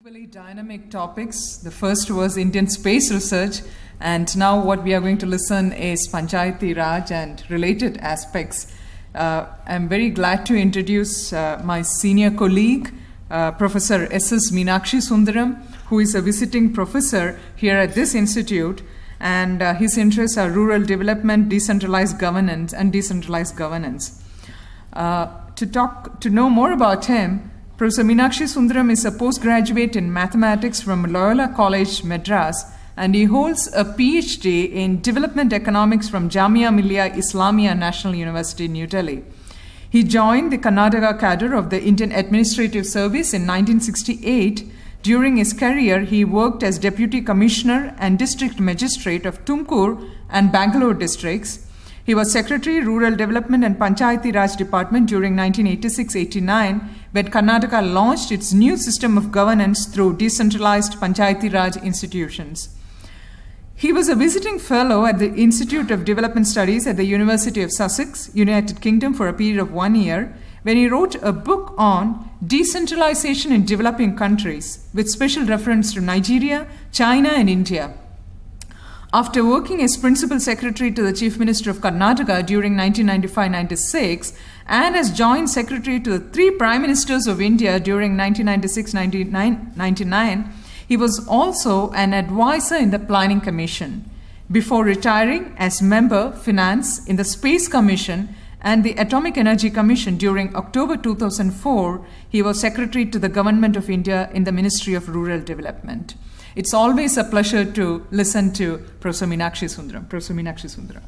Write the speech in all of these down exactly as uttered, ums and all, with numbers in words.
Equally dynamic topics. The first was Indian space research, and now what we are going to listen is Panchayati Raj and related aspects. Uh, I'm very glad to introduce uh, my senior colleague, uh, Professor S S Meenakshisundaram, who is a visiting professor here at this institute, and uh, his interests are rural development, decentralized governance, and decentralized governance. Uh, to talk, to know more about him, Professor Meenakshisundaram is a postgraduate in mathematics from Loyola College, Madras, and he holds a PhD in development economics from Jamia Millia Islamia National University, New Delhi. He joined the Karnataka cadre of the Indian Administrative Service in nineteen sixty-eight. During his career, he worked as Deputy Commissioner and District Magistrate of Tumkur and Bangalore districts. He was Secretary, Rural Development and Panchayati Raj Department during nineteen eighty-six eighty-nine, when Karnataka launched its new system of governance through decentralized Panchayati Raj institutions. He was a visiting fellow at the Institute of Development Studies at the University of Sussex, United Kingdom, for a period of one year, when he wrote a book on decentralization in developing countries, with special reference to Nigeria, China, and India. After working as Principal Secretary to the Chief Minister of Karnataka during nineteen ninety-five ninety-six and as Joint Secretary to the three Prime Ministers of India during nineteen ninety-six ninety-nine, he was also an advisor in the Planning Commission. Before retiring as Member Finance in the Space Commission and the Atomic Energy Commission during October two thousand four, he was Secretary to the Government of India in the Ministry of Rural Development. It's always a pleasure to listen to Professor Meenakshisundaram. Professor Meenakshisundaram.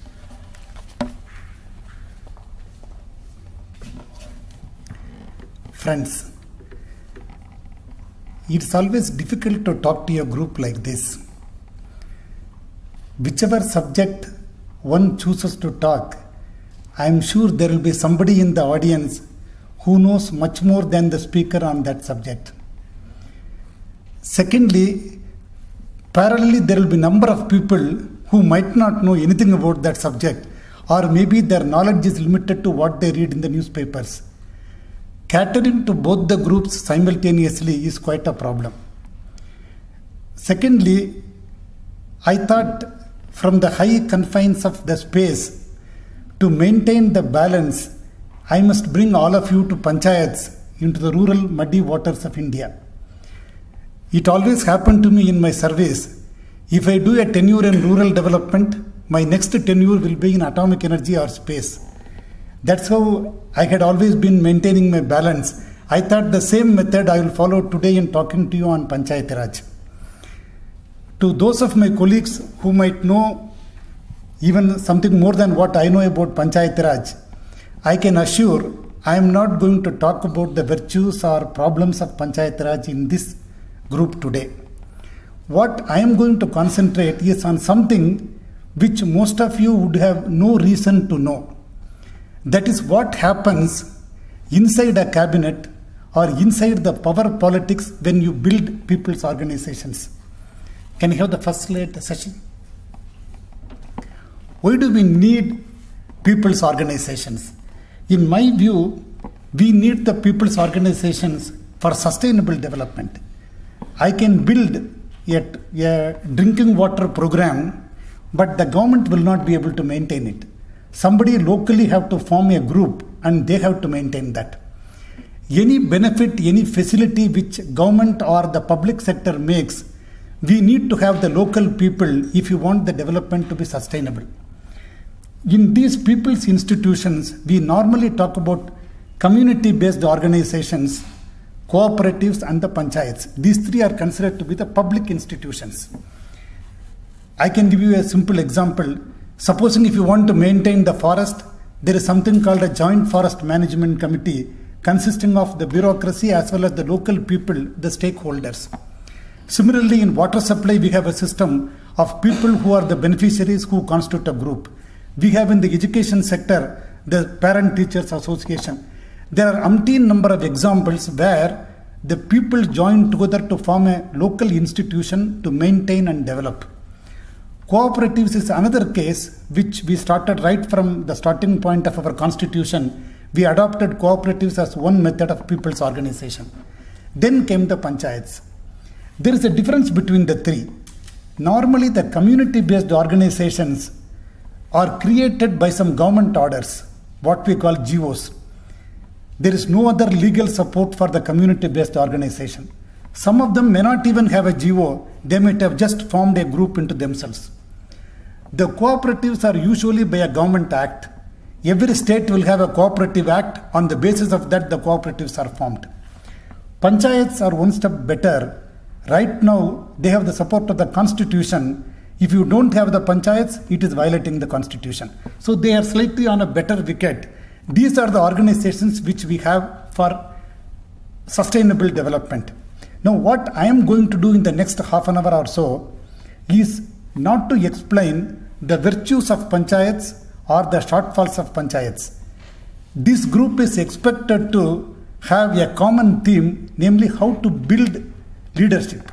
Friends, it's always difficult to talk to a group like this. Whichever subject one chooses to talk, I am sure there will be somebody in the audience who knows much more than the speaker on that subject. Secondly, parallelly there will be a number of people who might not know anything about that subject, or maybe their knowledge is limited to what they read in the newspapers. Catering to both the groups simultaneously is quite a problem. Secondly, I thought from the high confines of the space, to maintain the balance, I must bring all of you to panchayats, into the rural muddy waters of India. It always happened to me in my service, if I do a tenure in rural development, my next tenure will be in atomic energy or space. That's how I had always been maintaining my balance. I thought the same method I will follow today in talking to you on Panchayati Raj. To those of my colleagues who might know even something more than what I know about Panchayati Raj, I can assure I am not going to talk about the virtues or problems of Panchayati Raj in this group today. What I am going to concentrate is on something which most of you would have no reason to know. That is what happens inside a cabinet or inside the power politics when you build people's organizations. Can you have the first slide session? Why do we need people's organizations? In my view, we need the people's organizations for sustainable development. I can build a, a drinking water program, but the government will not be able to maintain it. Somebody locally have to form a group and they have to maintain that. Any benefit, any facility which government or the public sector makes, we need to have the local people if you want the development to be sustainable. In these people's institutions, we normally talk about community-based organizations, cooperatives and the panchayats. These three are considered to be the public institutions. I can give you a simple example. Supposing if you want to maintain the forest, there is something called a joint forest management committee consisting of the bureaucracy as well as the local people, the stakeholders. Similarly, in water supply, we have a system of people who are the beneficiaries who constitute a group. We have in the education sector, the Parent Teachers Association. There are umpteen number of examples where the people join together to form a local institution to maintain and develop. Cooperatives is another case which we started right from the starting point of our constitution. We adopted cooperatives as one method of people's organization. Then came the panchayats. There is a difference between the three. Normally, the community-based organizations are created by some government orders, what we call G Os. There is no other legal support for the community-based organization. Some of them may not even have a G O, they might have just formed a group into themselves. The cooperatives are usually by a government act. Every state will have a cooperative act. On the basis of that, the cooperatives are formed. Panchayats are one step better. Right now, they have the support of the constitution. If you don't have the panchayats, it is violating the constitution. So they are slightly on a better wicket. These are the organizations which we have for sustainable development. Now, what I am going to do in the next half an hour or so is not to explain the virtues of panchayats or the shortfalls of panchayats. This group is expected to have a common theme, namely how to build leadership.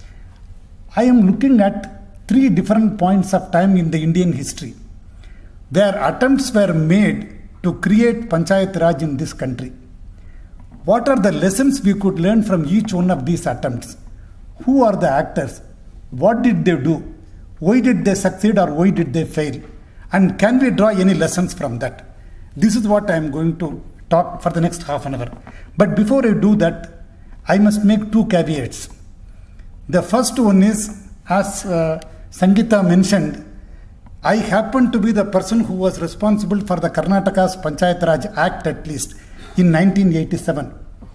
I am looking at three different points of time in the Indian history where attempts were made to create Panchayat Raj in this country. What are the lessons we could learn from each one of these attempts? Who are the actors? What did they do? Why did they succeed or why did they fail? And can we draw any lessons from that? This is what I am going to talk for the next half an hour. But before I do that, I must make two caveats. The first one is, as uh, Sangeeta mentioned, I happen to be the person who was responsible for the Karnataka's Panchayat Raj Act, at least in nineteen eighty-seven.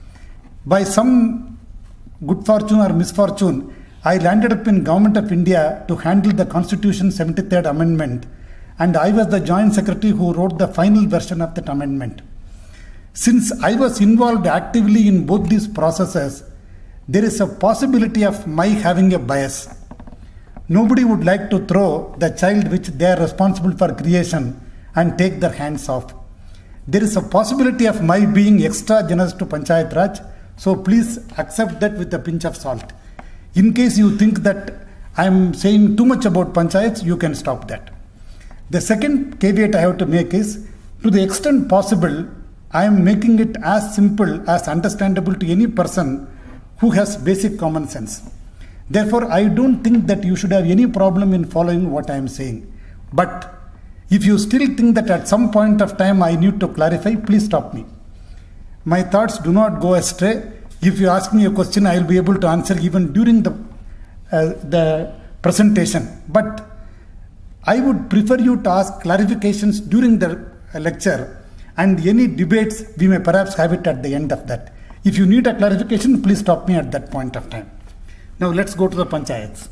By some good fortune or misfortune, I landed up in Government of India to handle the Constitution seventy-third Amendment, and I was the Joint Secretary who wrote the final version of that amendment. Since I was involved actively in both these processes, there is a possibility of my having a bias. Nobody would like to throw the child which they are responsible for creation and take their hands off. There is a possibility of my being extra generous to Panchayat Raj, so please accept that with a pinch of salt. In case you think that I am saying too much about panchayats, you can stop that. The second caveat I have to make is, to the extent possible, I am making it as simple as understandable to any person who has basic common sense. Therefore, I don't think that you should have any problem in following what I am saying. But if you still think that at some point of time I need to clarify, please stop me. My thoughts do not go astray. If you ask me a question, I will be able to answer even during the, uh, the presentation. But I would prefer you to ask clarifications during the lecture, and any debates, we may perhaps have it at the end of that. If you need a clarification, please stop me at that point of time. Now let's go to the panchayats.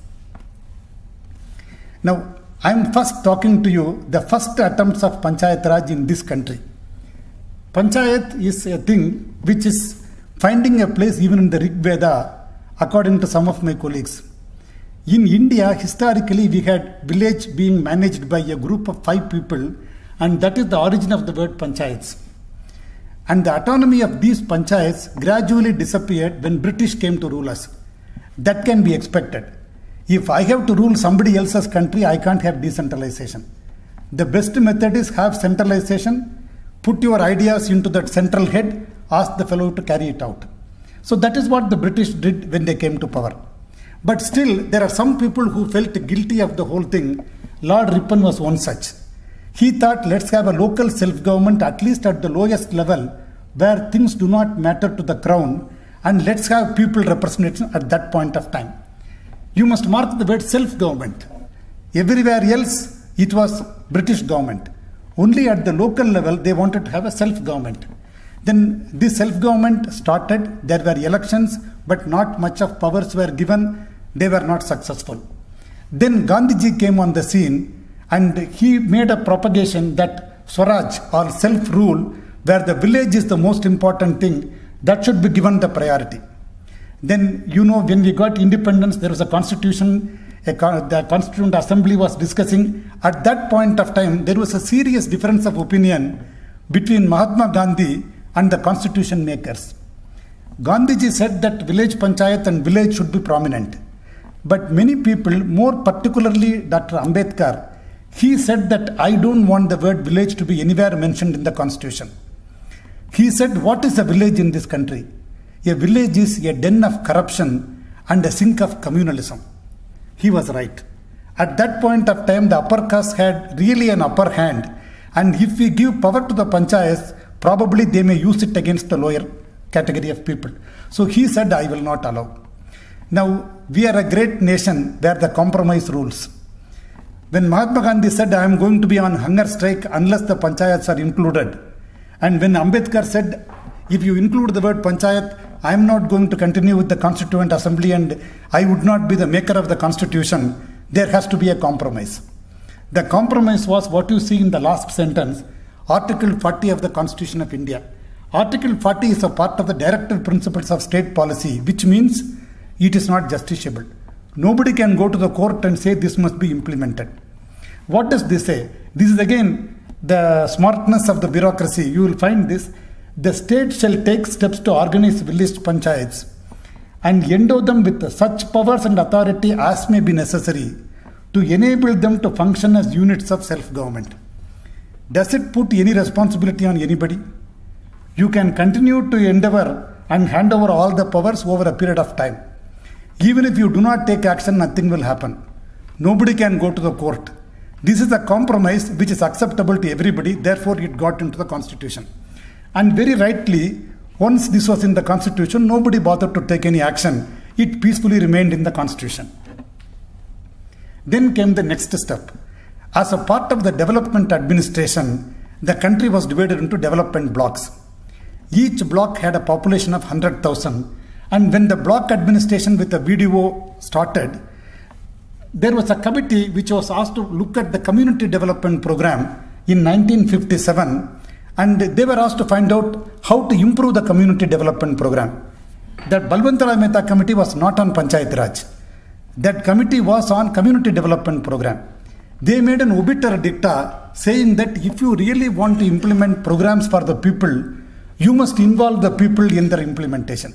Now I am first talking to you the first attempts of Panchayat Raj in this country. Panchayat is a thing which is finding a place even in the Rig Veda, according to some of my colleagues. In India, historically, we had village being managed by a group of five people, and that is the origin of the word panchayats. And the autonomy of these panchayats gradually disappeared when British came to rule us. That can be expected. If I have to rule somebody else's country, I can't have decentralization. The best method is have centralization, put your ideas into that central head, ask the fellow to carry it out. So that is what the British did when they came to power. But still, there are some people who felt guilty of the whole thing. Lord Ripon was one such. He thought, let's have a local self-government, at least at the lowest level, where things do not matter to the crown, and let's have people representation at that point of time. You must mark the word self-government. Everywhere else, it was British government. Only at the local level, they wanted to have a self-government. Then this self-government started, there were elections, but not much of powers were given, they were not successful. Then Gandhiji came on the scene, and he made a propagation that Swaraj or self-rule, where the village is the most important thing, that should be given the priority. Then, you know, when we got independence, there was a constitution, a, the Constituent Assembly was discussing. At that point of time, there was a serious difference of opinion between Mahatma Gandhi and the constitution makers. Gandhiji said that village panchayat and village should be prominent. But many people, more particularly Doctor Ambedkar, he said that I don't want the word village to be anywhere mentioned in the constitution. He said, what is a village in this country? A village is a den of corruption, and a sink of communalism. He was right. At that point of time, the upper caste had really an upper hand, and if we give power to the panchayats, probably they may use it against the lower category of people. So he said, I will not allow. Now, we are a great nation where the compromise rules. When Mahatma Gandhi said, I am going to be on hunger strike unless the panchayats are included, and when Ambedkar said, if you include the word panchayat, I am not going to continue with the Constituent Assembly and I would not be the maker of the Constitution, there has to be a compromise. The compromise was what you see in the last sentence, Article forty of the Constitution of India. Article forty is a part of the directive principles of state policy, which means it is not justiciable. Nobody can go to the court and say this must be implemented. What does this say? This is again the smartness of the bureaucracy. You will find this. The state shall take steps to organize village panchayats and endow them with such powers and authority as may be necessary to enable them to function as units of self-government. Does it put any responsibility on anybody? You can continue to endeavor and hand over all the powers over a period of time. Even if you do not take action, nothing will happen. Nobody can go to the court. This is a compromise which is acceptable to everybody, therefore it got into the Constitution. And very rightly, once this was in the Constitution, nobody bothered to take any action. It peacefully remained in the Constitution. Then came the next step. As a part of the development administration, the country was divided into development blocks. Each block had a population of one hundred thousand. And when the block administration with the V D O started, there was a committee which was asked to look at the community development program in nineteen fifty-seven. And they were asked to find out how to improve the community development program. That Balwantarao Mehta committee was not on Panchayat Raj. That committee was on community development program. They made an obiter dicta saying that if you really want to implement programs for the people, you must involve the people in their implementation.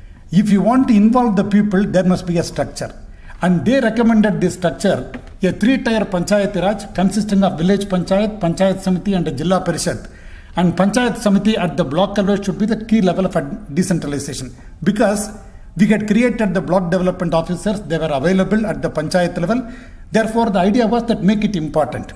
If you want to involve the people, there must be a structure. And they recommended this structure, a three-tier Panchayat Raj consisting of village Panchayat, Panchayat Samiti and a Jilla Parishad. And Panchayat Samiti at the block level should be the key level of decentralization. Because we had created the block development officers, they were available at the Panchayat level. Therefore, the idea was that make it important.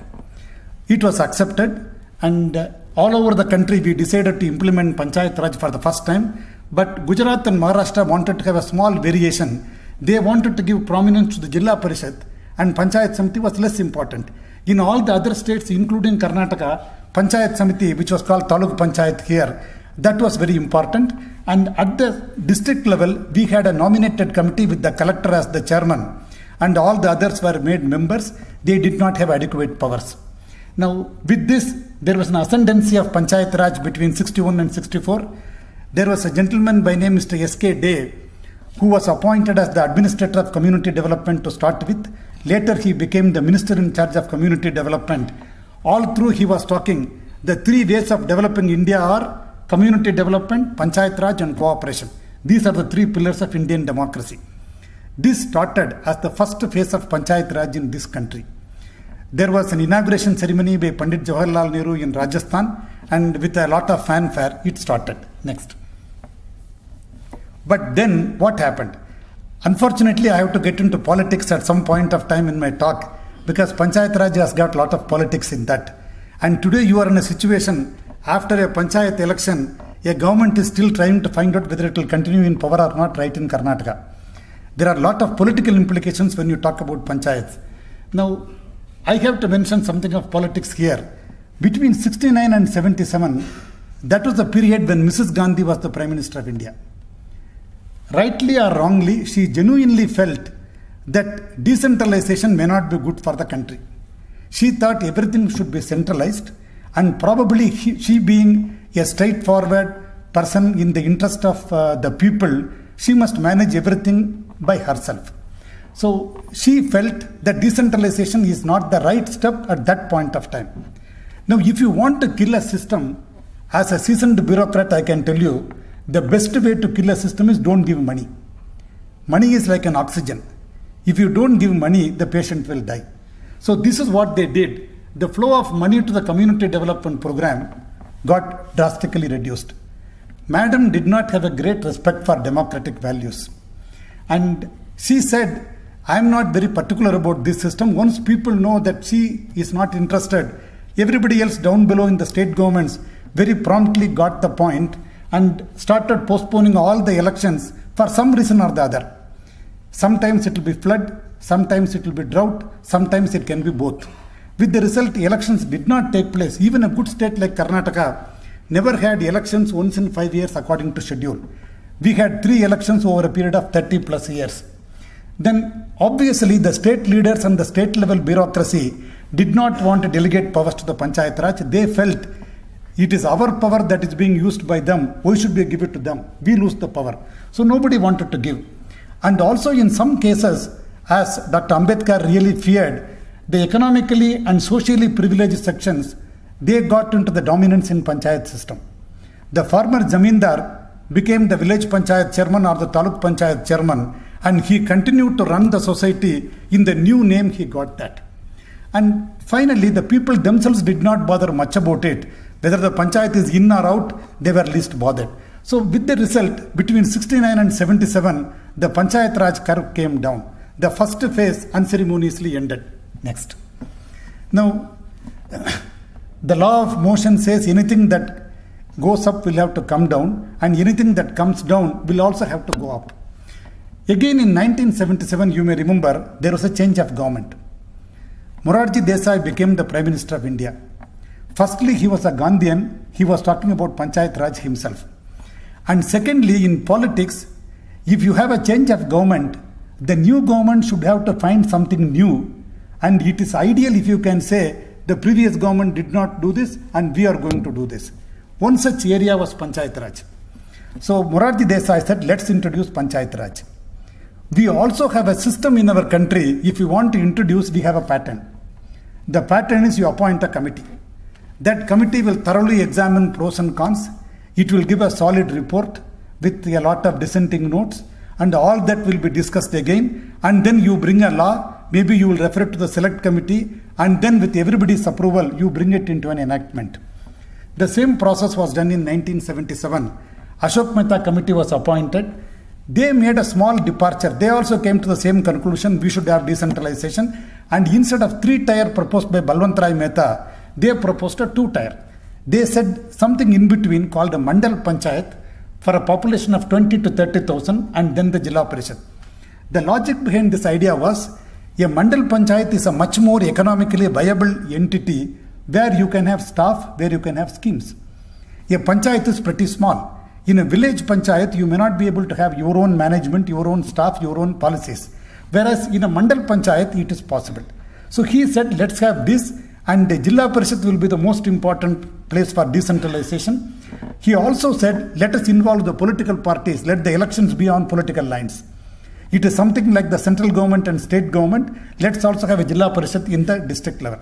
It was accepted, and uh, all over the country we decided to implement Panchayat Raj for the first time. But Gujarat and Maharashtra wanted to have a small variation. They wanted to give prominence to the Jilla Parishad, and Panchayat Samiti was less important. In all the other states, including Karnataka, Panchayat Samiti, which was called Taluk Panchayat here, that was very important. And at the district level, we had a nominated committee with the collector as the chairman, and all the others were made members. They did not have adequate powers. Now, with this, there was an ascendancy of Panchayat Raj between sixty-one and sixty-four. There was a gentleman by name Mister S K Day, who was appointed as the administrator of community development to start with. Later, he became the minister in charge of community development. All through, he was talking, the three ways of developing India are community development, Panchayat Raj and cooperation. These are the three pillars of Indian democracy. This started as the first phase of Panchayat Raj in this country. There was an inauguration ceremony by Pandit Jawaharlal Nehru in Rajasthan, and with a lot of fanfare, it started. Next. But then what happened? Unfortunately, I have to get into politics at some point of time in my talk, because Panchayat Raj has got a lot of politics in that. And today you are in a situation, after a Panchayat election, a government is still trying to find out whether it will continue in power or not right in Karnataka. There are a lot of political implications when you talk about Panchayats. Now, I have to mention something of politics here. Between sixty-nine and seventy-seven, that was the period when Missus Gandhi was the Prime Minister of India. Rightly or wrongly, she genuinely felt that decentralization may not be good for the country. She thought everything should be centralized, and probably he, she being a straightforward person in the interest of uh, the people, she must manage everything by herself. So she felt that decentralization is not the right step at that point of time. Now, if you want to kill a system, as a seasoned bureaucrat, I can tell you, the best way to kill a system is don't give money. Money is like an oxygen. If you don't give money, the patient will die. So this is what they did. The flow of money to the community development program got drastically reduced. Madam did not have a great respect for democratic values. And She said, I am not very particular about this system. Once people know that she is not interested, everybody else down below in the state governments very promptly got the point and started postponing all the elections for some reason or the other. Sometimes it will be flood, sometimes it will be drought, sometimes it can be both. With the result, elections did not take place. Even a good state like Karnataka never had elections once in five years according to schedule. We had three elections over a period of thirty plus years. Then obviously the state leaders and the state level bureaucracy did not want to delegate powers to the Panchayat Raj. They felt it is our power that is being used by them. Why should we give it to them? We lose the power. So nobody wanted to give. And also in some cases, as Doctor Ambedkar really feared, the economically and socially privileged sections, they got into the dominance in Panchayat system. The former Zamindar became the village Panchayat chairman or the Taluk Panchayat chairman, and he continued to run the society in the new name he got that. And finally, the people themselves did not bother much about it. Whether the Panchayat is in or out, they were least bothered. So with the result, between sixty-nine and seventy-seven, the Panchayat Raj curve came down. The first phase unceremoniously ended. Next. Now, the law of motion says anything that goes up will have to come down, and anything that comes down will also have to go up. Again in nineteen seventy-seven, you may remember, there was a change of government. Morarji Desai became the Prime Minister of India. Firstly, he was a Gandhian. He was talking about Panchayat Raj himself. And secondly, in politics, if you have a change of government, the new government should have to find something new. And it is ideal if you can say, the previous government did not do this and we are going to do this. One such area was Panchayat Raj. So Morarji Desai said, let's introduce Panchayat Raj. We also have a system in our country. If you want to introduce, we have a pattern. The pattern is you appoint a committee. That committee will thoroughly examine pros and cons. It will give a solid report with a lot of dissenting notes, and all that will be discussed again. And then you bring a law, maybe you will refer it to the select committee, and then with everybody's approval, you bring it into an enactment. The same process was done in nineteen seventy-seven. Ashok Mehta committee was appointed. They made a small departure. They also came to the same conclusion, we should have decentralization. And instead of three-tier proposed by Balwantrai Mehta, they proposed a two-tier. They said something in between called a Mandal Panchayat for a population of twenty to thirty thousand, and then the Jilla Parishad. The logic behind this idea was, a Mandal Panchayat is a much more economically viable entity where you can have staff, where you can have schemes. A Panchayat is pretty small. In a village Panchayat, you may not be able to have your own management, your own staff, your own policies. Whereas in a Mandal Panchayat, it is possible. So he said, let's have this, and the Jilla Parishad will be the most important place for decentralization. He also said, let us involve the political parties, let the elections be on political lines. It is something like the central government and state government. Let's also have a Jilla Parishad in the district level.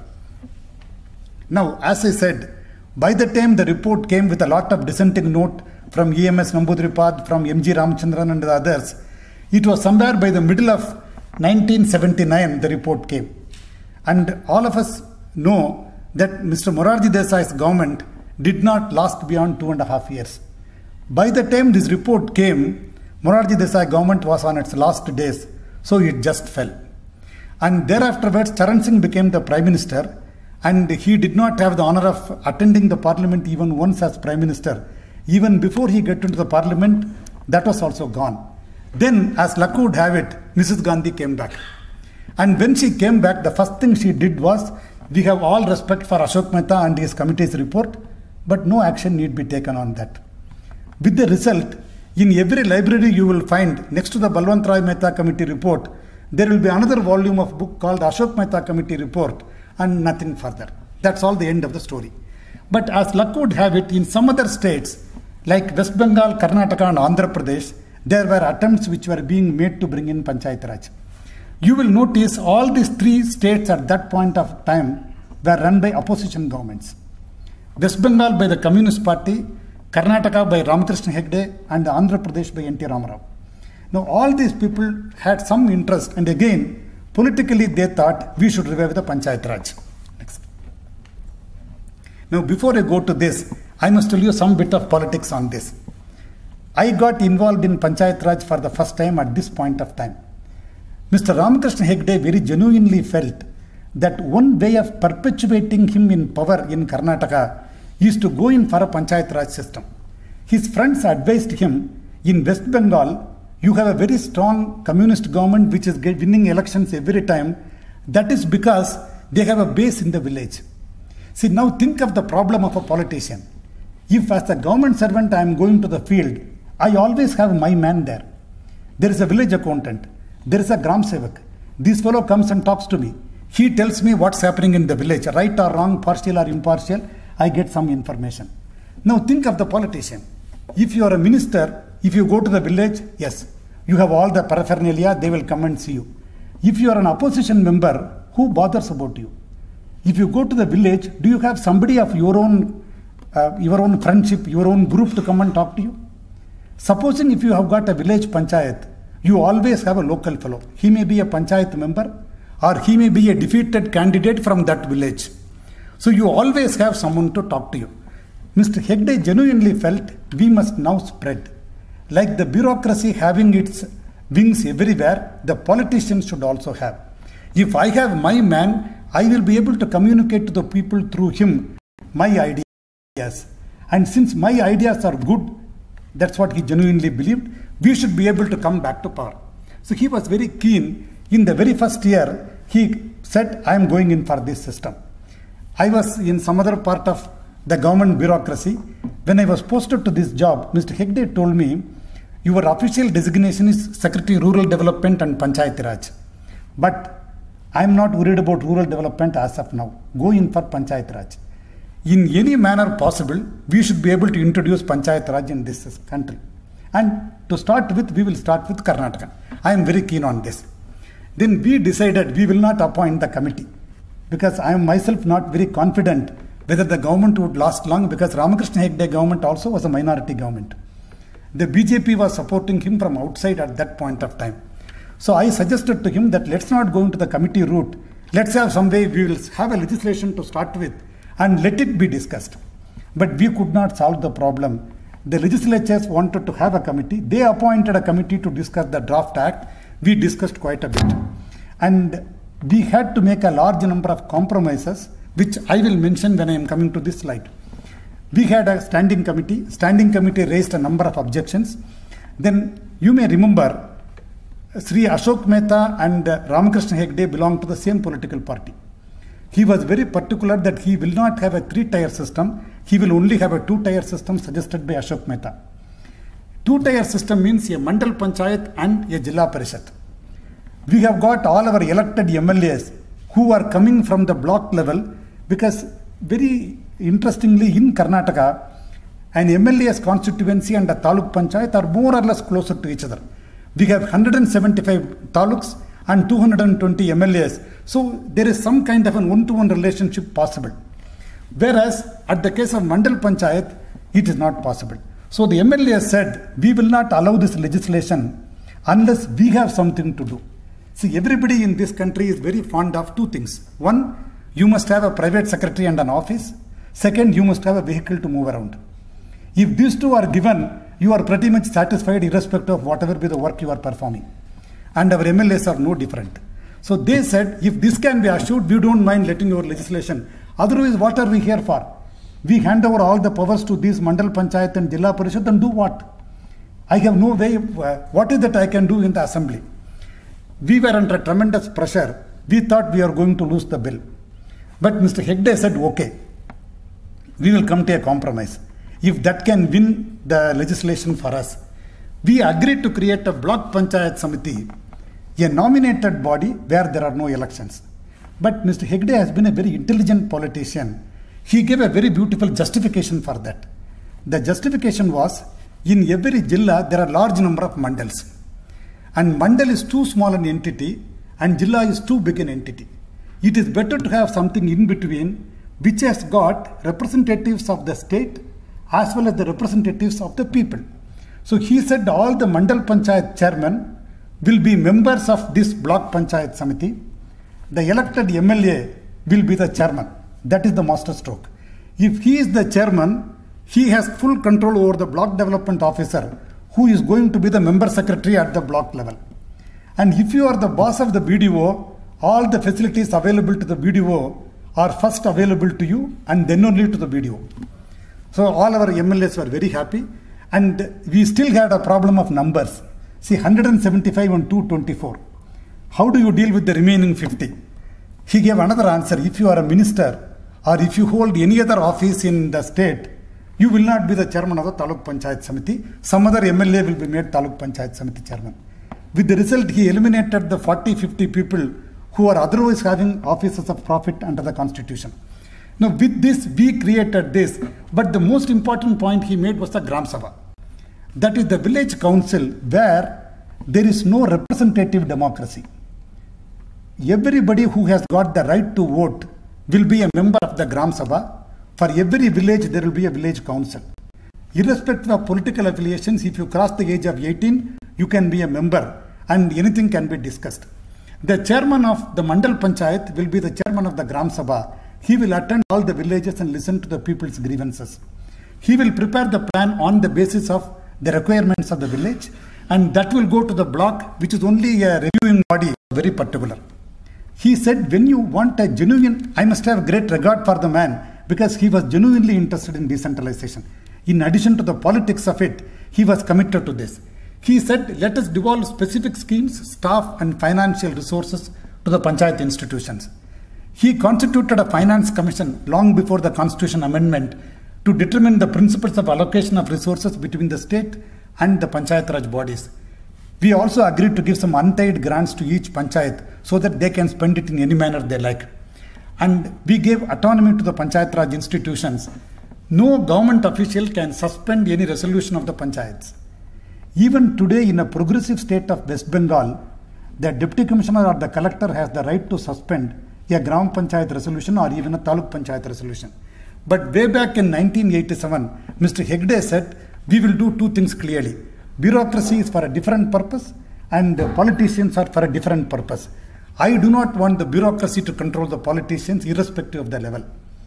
Now, as I said, by the time the report came with a lot of dissenting note from E M S Namboodiripad, from M G Ramachandran and the others, it was somewhere by the middle of nineteen seventy-nine the report came. And all of us know that Mister Morarji Desai's government did not last beyond two and a half years. By the time this report came, Morarji Desai government was on its last days, so it just fell. And thereafterwards, Charan Singh became the Prime Minister, and he did not have the honor of attending the Parliament even once as Prime Minister. Even before he got into the Parliament, that was also gone. Then, as luck would have it, Missus Gandhi came back. And when she came back, the first thing she did was, we have all respect for Ashok Mehta and his committee's report, but no action need be taken on that. With the result, in every library you will find, next to the Balwantrai Mehta committee report, there will be another volume of book called Ashok Mehta committee report, and nothing further. That's all the end of the story. But as luck would have it, in some other states, like West Bengal, Karnataka and Andhra Pradesh, there were attempts which were being made to bring in Panchayat Raj. You will notice all these three states at that point of time were run by opposition governments. West Bengal by the Communist Party, Karnataka by Ramakrishna Hegde, and Andhra Pradesh by N T Ramarao. Now all these people had some interest, and again, politically they thought we should revive the Panchayat Raj. Next. Now before I go to this, I must tell you some bit of politics on this. I got involved in Panchayat Raj for the first time at this point of time. Mister Ramakrishna Hegde very genuinely felt that one way of perpetuating him in power in Karnataka is to go in for a Panchayat Raj system. His friends advised him, in West Bengal, you have a very strong communist government which is winning elections every time. That is because they have a base in the village. See, now think of the problem of a politician. If as a government servant I am going to the field, I always have my man there. There is a village accountant. There is a Gram Sevak. This fellow comes and talks to me. He tells me what's happening in the village, right or wrong, partial or impartial. I get some information. Now think of the politician. If you are a minister, if you go to the village, yes, you have all the paraphernalia, they will come and see you. If you are an opposition member, who bothers about you? If you go to the village, do you have somebody of your own, uh, your own friendship, your own group to come and talk to you? Supposing if you have got a village panchayat, you always have a local fellow. He may be a panchayat member or he may be a defeated candidate from that village. So you always have someone to talk to you. Mister Hegde genuinely felt we must now spread. Like the bureaucracy having its wings everywhere, the politicians should also have. If I have my man, I will be able to communicate to the people through him my ideas. And since my ideas are good, that's what he genuinely believed, we should be able to come back to power. So he was very keen. In the very first year, he said, I am going in for this system. I was in some other part of the government bureaucracy. When I was posted to this job, Mister Hegde told me, your official designation is Secretary Rural Development and Panchayati Raj. But I am not worried about rural development as of now. Go in for Panchayati Raj. In any manner possible, we should be able to introduce Panchayati Raj in this country. And to start with, we will start with Karnataka. I am very keen on this. Then we decided we will not appoint the committee because I am myself not very confident whether the government would last long, because Ramakrishna Hegde government also was a minority government. The B J P was supporting him from outside at that point of time. So I suggested to him that let's not go into the committee route. Let's have some way, we will have a legislation to start with and let it be discussed. But we could not solve the problem. The legislatures wanted to have a committee. They appointed a committee to discuss the draft act. We discussed quite a bit. And we had to make a large number of compromises, which I will mention when I am coming to this slide. We had a standing committee. Standing committee raised a number of objections. Then you may remember Sri Ashok Mehta and Ramakrishna Hegde belonged to the same political party. He was very particular that he will not have a three-tier system. He will only have a two-tier system suggested by Ashok Mehta. Two-tier system means a Mandal Panchayat and a Jilla Parishad. We have got all our elected M L As who are coming from the block level, because very interestingly in Karnataka, an M L A's constituency and a Taluk Panchayat are more or less closer to each other. We have one hundred seventy-five taluks and two hundred twenty M L As. So there is some kind of an one-to-one relationship possible. Whereas at the case of Mandal Panchayat, it is not possible. So the M L A said, we will not allow this legislation unless we have something to do. See, everybody in this country is very fond of two things. One, you must have a private secretary and an office. Second, you must have a vehicle to move around. If these two are given, you are pretty much satisfied irrespective of whatever be the work you are performing. And our M L As are no different. So they said, if this can be assured, we don't mind letting your legislation. Otherwise, what are we here for? We hand over all the powers to these Mandal Panchayat and Jilla Parishad and do what? I have no way, uh, what is that I can do in the assembly? We were under tremendous pressure. We thought we are going to lose the bill. But Mister Hegde said, okay, we will come to a compromise. If that can win the legislation for us, we agreed to create a block panchayat samiti, a nominated body where there are no elections. But Mister Hegde has been a very intelligent politician. He gave a very beautiful justification for that. The justification was, in every jilla there are large number of mandals. And mandal is too small an entity and jilla is too big an entity. It is better to have something in between which has got representatives of the state as well as the representatives of the people. So he said all the Mandal Panchayat chairmen will be members of this block Panchayat Samiti. The elected M L A will be the chairman. That is the master stroke. If he is the chairman, he has full control over the block development officer, who is going to be the member secretary at the block level. And if you are the boss of the B D O, all the facilities available to the B D O are first available to you and then only to the B D O. So all our M L As were very happy, and we still had a problem of numbers. See, one hundred seventy-five on two twenty-four. How do you deal with the remaining fifty? He gave another answer. If you are a minister or if you hold any other office in the state, you will not be the chairman of the Taluk Panchayat Samiti. Some other M L A will be made Taluk Panchayat Samiti chairman. With the result, he eliminated the forty fifty people who are otherwise having offices of profit under the constitution. Now with this, we created this, but the most important point he made was the Gram Sabha. That is the village council where there is no representative democracy. Everybody who has got the right to vote will be a member of the Gram Sabha. For every village, there will be a village council. Irrespective of political affiliations, if you cross the age of eighteen, you can be a member and anything can be discussed. The chairman of the Mandal Panchayat will be the chairman of the Gram Sabha. He will attend all the villages and listen to the people's grievances. He will prepare the plan on the basis of the requirements of the village, and that will go to the block, which is only a reviewing body, very particular. He said, when you want a genuine, I must have great regard for the man because he was genuinely interested in decentralization. In addition to the politics of it, he was committed to this. He said, let us devolve specific schemes, staff and financial resources to the panchayat institutions. He constituted a finance commission long before the constitution amendment to determine the principles of allocation of resources between the state and the panchayat raj bodies. We also agreed to give some untied grants to each panchayat so that they can spend it in any manner they like. And we gave autonomy to the panchayat raj institutions. No government official can suspend any resolution of the panchayats. Even today, in a progressive state of West Bengal, the deputy commissioner or the collector has the right to suspend a Gram Panchayat resolution or even a Taluk Panchayat resolution. But way back in nineteen eighty-seven, Mister Hegde said, we will do two things clearly. Bureaucracy is for a different purpose and politicians are for a different purpose. I do not want the bureaucracy to control the politicians irrespective of the level.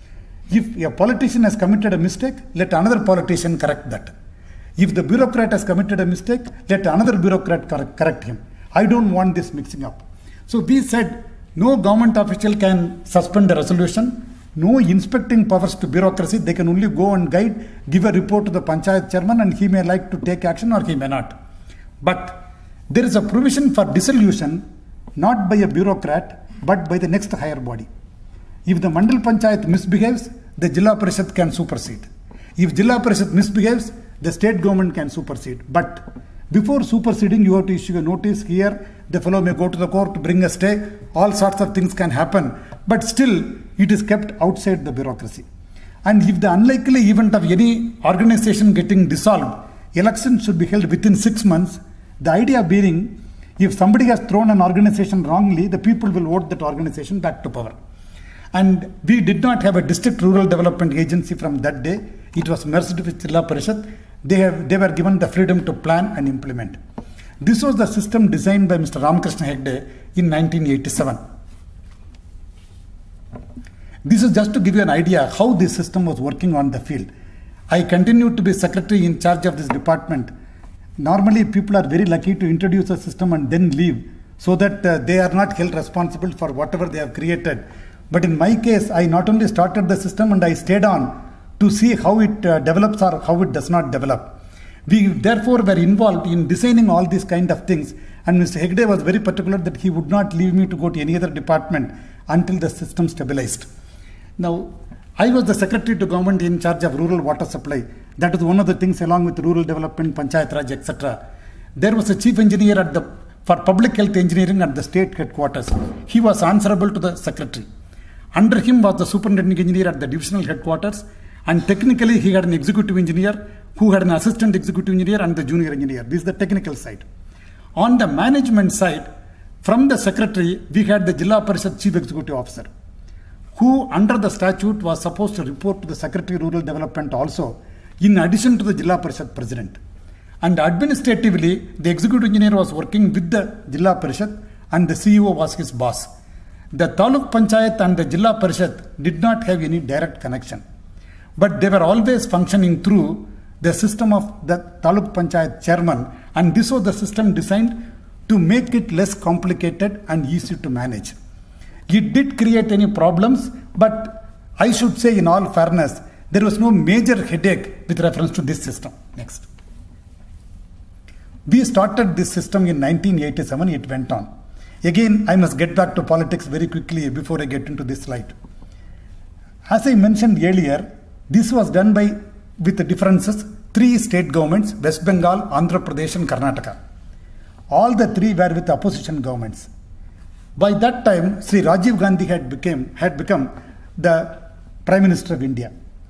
If a politician has committed a mistake, let another politician correct that. If the bureaucrat has committed a mistake, let another bureaucrat correct him. I don't want this mixing up. So we said, no government official can suspend the resolution, no inspecting powers to bureaucracy. They can only go and guide, give a report to the panchayat chairman, and he may like to take action or he may not. But there is a provision for dissolution, not by a bureaucrat, but by the next higher body. If the Mandal Panchayat misbehaves, the Jilla Parishad can supersede. If Jilla Parishad misbehaves, the state government can supersede. But before superseding, you have to issue a notice here. The fellow may go to the court to bring a stay. All sorts of things can happen. But still, it is kept outside the bureaucracy. And if the unlikely event of any organization getting dissolved, elections should be held within six months. The idea being, if somebody has thrown an organization wrongly, the people will vote that organization back to power. And we did not have a district rural development agency from that day. It was merged with Jilla Parishad. They, have, they were given the freedom to plan and implement. This was the system designed by Mister Ramakrishna Hegde in nineteen eighty-seven. This is just to give you an idea how this system was working on the field. I continued to be secretary in charge of this department. Normally, people are very lucky to introduce a system and then leave so that uh, they are not held responsible for whatever they have created. But in my case, I not only started the system and I stayed on to see how it uh, develops or how it does not develop. We therefore were involved in designing all these kind of things, and Mister Hegde was very particular that he would not leave me to go to any other department until the system stabilized. Now, I was the secretary to government in charge of rural water supply. That is one of the things along with rural development, panchayat raj, et cetera. There was a chief engineer at the, for public health engineering at the state headquarters. He was answerable to the secretary. Under him was the superintendent engineer at the divisional headquarters, and technically he had an executive engineer who had an assistant executive engineer and the junior engineer. This is the technical side. On the management side, from the secretary, we had the Jilla Parishad chief executive officer, who under the statute was supposed to report to the Secretary Rural Development also, in addition to the Jilla Parishad President. And administratively, the executive engineer was working with the Jilla Parishad and the C E O was his boss. The Taluk Panchayat and the Jilla Parishad did not have any direct connection. But they were always functioning through the system of the Taluk Panchayat chairman, and this was the system designed to make it less complicated and easy to manage. It did create any problems, but I should say in all fairness, there was no major headache with reference to this system. Next. We started this system in nineteen eighty-seven, it went on. Again, I must get back to politics very quickly before I get into this slide. As I mentioned earlier, this was done by, with the differences, three state governments, West Bengal, Andhra Pradesh and Karnataka. All the three were with opposition governments. By that time, Sri Rajiv Gandhi had become, had become the Prime Minister of India.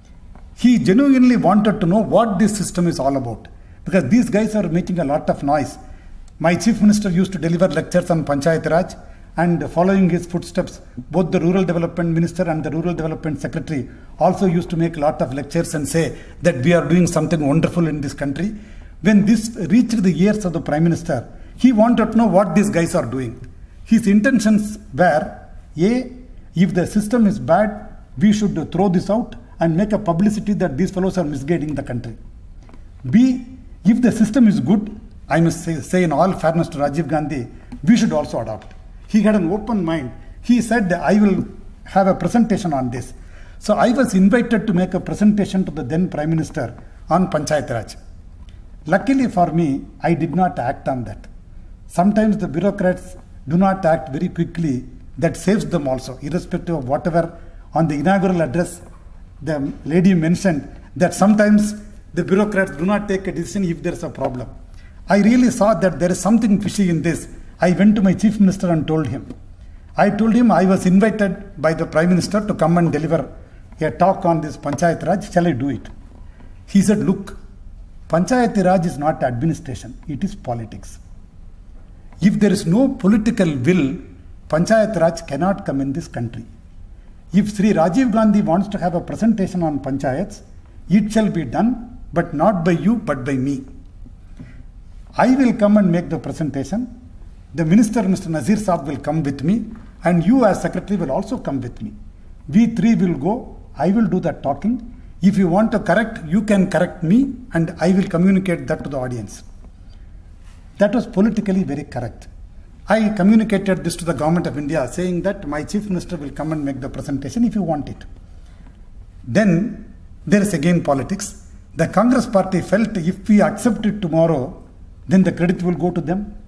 He genuinely wanted to know what this system is all about, because these guys are making a lot of noise. My Chief Minister used to deliver lectures on Panchayati Raj, and following his footsteps, both the Rural Development Minister and the Rural Development Secretary also used to make a lot of lectures and say that we are doing something wonderful in this country. When this reached the ears of the Prime Minister, he wanted to know what these guys are doing. His intentions were, A, if the system is bad, we should throw this out and make a publicity that these fellows are misguiding the country. B, if the system is good, I must say, say in all fairness to Rajiv Gandhi, we should also adopt. He had an open mind. He said, I will have a presentation on this. So I was invited to make a presentation to the then Prime Minister on Panchayati Raj. Luckily for me, I did not act on that. Sometimes the bureaucrats do not act very quickly. That saves them also, irrespective of whatever. On the inaugural address, the lady mentioned that sometimes the bureaucrats do not take a decision if there is a problem. I really saw that there is something fishy in this. I went to my Chief Minister and told him. I told him I was invited by the Prime Minister to come and deliver a talk on this Panchayati Raj. Shall I do it? He said, look, Panchayati Raj is not administration, it is politics. If there is no political will, Panchayati Raj cannot come in this country. If Sri Rajiv Gandhi wants to have a presentation on Panchayats, it shall be done, but not by you, but by me. I will come and make the presentation. The Minister, Mister Nazir Saab, will come with me, and you as Secretary will also come with me. We three will go. I will do that talking. If you want to correct, you can correct me, and I will communicate that to the audience. That was politically very correct. I communicated this to the Government of India, saying that my Chief Minister will come and make the presentation if you want it. Then there is again politics. The Congress party felt if we accept it tomorrow, then the credit will go to them.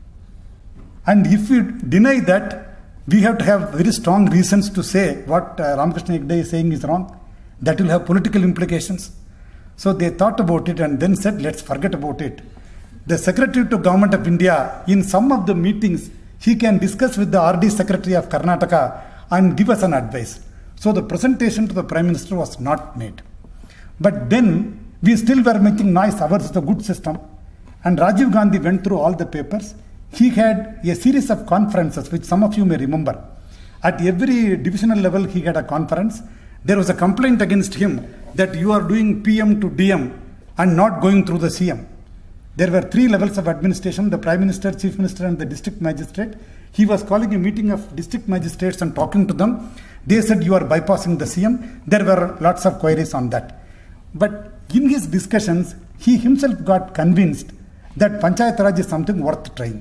And if we deny that, we have to have very strong reasons to say what uh, Ramakrishna Hegde is saying is wrong. That will have political implications. So they thought about it and then said, let's forget about it. The Secretary to Government of India, in some of the meetings, he can discuss with the R D Secretary of Karnataka and give us an advice. So the presentation to the Prime Minister was not made. But then we still were making noise, ours is a good system. And Rajiv Gandhi went through all the papers. He had a series of conferences, which some of you may remember. At every divisional level, he had a conference. There was a complaint against him that you are doing P M to D M and not going through the C M. There were three levels of administration, the Prime Minister, Chief Minister and the District Magistrate. He was calling a meeting of District Magistrates and talking to them. They said you are bypassing the C M. There were lots of queries on that. But in his discussions, he himself got convinced that Panchayat Raj is something worth trying.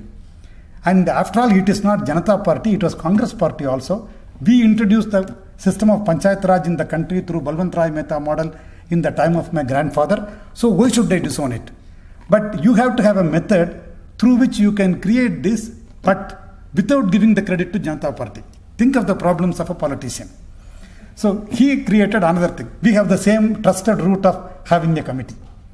And after all, it is not Janata Party, it was Congress Party also. We introduced the system of Panchayat Raj in the country through Balwant Rai Mehta model in the time of my grandfather. So why should I disown it? But you have to have a method through which you can create this, but without giving the credit to Janata Party. Think of the problems of a politician. So he created another thing. We have the same trusted route of having a committee.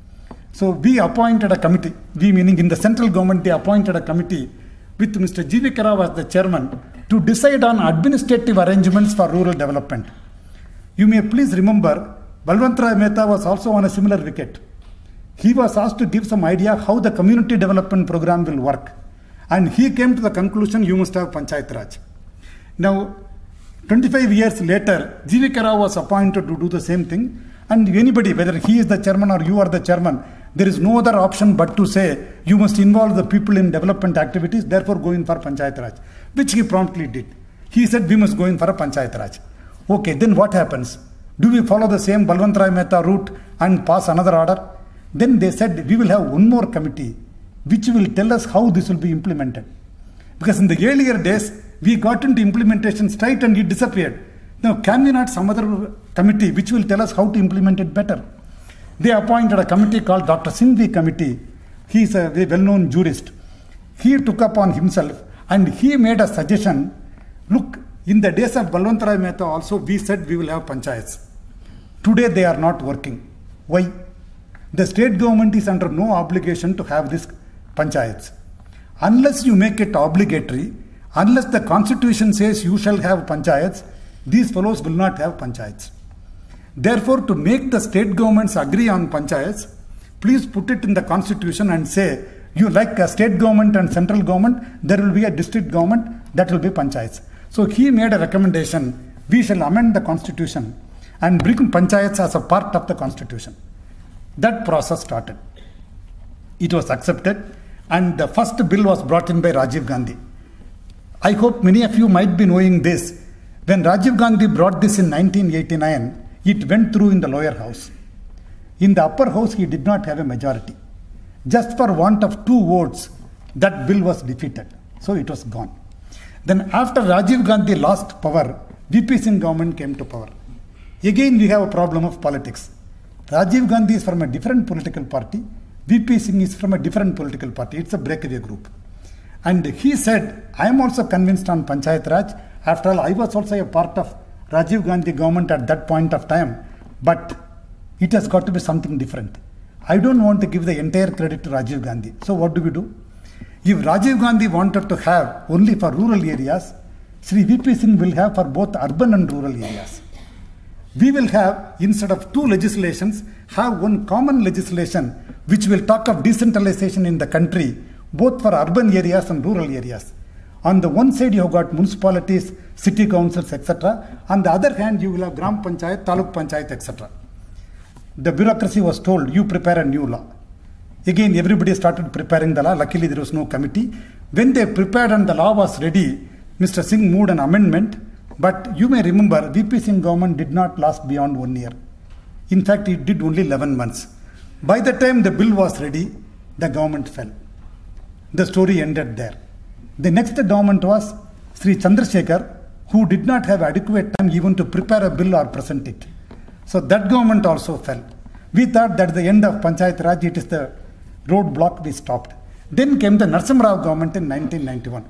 So we appointed a committee. We meaning in the central government, they appointed a committee with Mister G V Rao as the chairman to decide on administrative arrangements for rural development. You may please remember, Balwant Rai Mehta was also on a similar wicket. He was asked to give some idea how the community development program will work. And he came to the conclusion, you must have Panchayat Raj. Now, twenty-five years later, G V Rao was appointed to do the same thing. And anybody, whether he is the chairman or you are the chairman, there is no other option but to say, you must involve the people in development activities, therefore go in for Panchayat Raj, which he promptly did. He said, we must go in for a Panchayat Raj. Okay, then what happens? Do we follow the same Balwant Rai Mehta route and pass another order? Then they said, we will have one more committee, which will tell us how this will be implemented. Because in the earlier days, we got into implementation straight and it disappeared. Now, can we not some other committee which will tell us how to implement it better? They appointed a committee called Doctor Singhvi Committee. He is a very well-known jurist. He took upon himself and he made a suggestion. Look, in the days of Balwantrai Mehta also, we said we will have panchayats. Today they are not working. Why? The state government is under no obligation to have these panchayats. Unless you make it obligatory, unless the constitution says you shall have panchayats, these fellows will not have panchayats. Therefore, to make the state governments agree on panchayats, please put it in the constitution and say, you like a state government and central government, there will be a district government, that will be panchayats. So he made a recommendation, we shall amend the constitution and bring panchayats as a part of the constitution. That process started. It was accepted and the first bill was brought in by Rajiv Gandhi. I hope many of you might be knowing this. When Rajiv Gandhi brought this in nineteen eighty-nine, it went through in the lower house. In the upper house, he did not have a majority. Just for want of two votes, that bill was defeated. So it was gone. Then after Rajiv Gandhi lost power, V P Singh government came to power. Again, we have a problem of politics. Rajiv Gandhi is from a different political party. V P Singh is from a different political party. It's a breakaway group. And he said, I am also convinced on Panchayat Raj. After all, I was also a part of Rajiv Gandhi government at that point of time. But it has got to be something different. I don't want to give the entire credit to Rajiv Gandhi. So what do we do? If Rajiv Gandhi wanted to have only for rural areas, Sri V P Singh will have for both urban and rural areas. We will have, instead of two legislations, have one common legislation which will talk of decentralization in the country, both for urban areas and rural areas. On the one side, you have got municipalities, city councils, et cetera. On the other hand, you will have Gram Panchayat, Taluk Panchayat, et cetera. The bureaucracy was told, you prepare a new law. Again, everybody started preparing the law. Luckily, there was no committee. When they prepared and the law was ready, Mister Singh moved an amendment. But you may remember, V P Singh government did not last beyond one year. In fact, it did only eleven months. By the time the bill was ready, the government fell. The story ended there. The next government was Sri Chandrasekhar, who did not have adequate time even to prepare a bill or present it. So that government also fell. We thought that at the end of Panchayat Raj, it is the roadblock we stopped. Then came the Narasimha Rao government in nineteen ninety-one.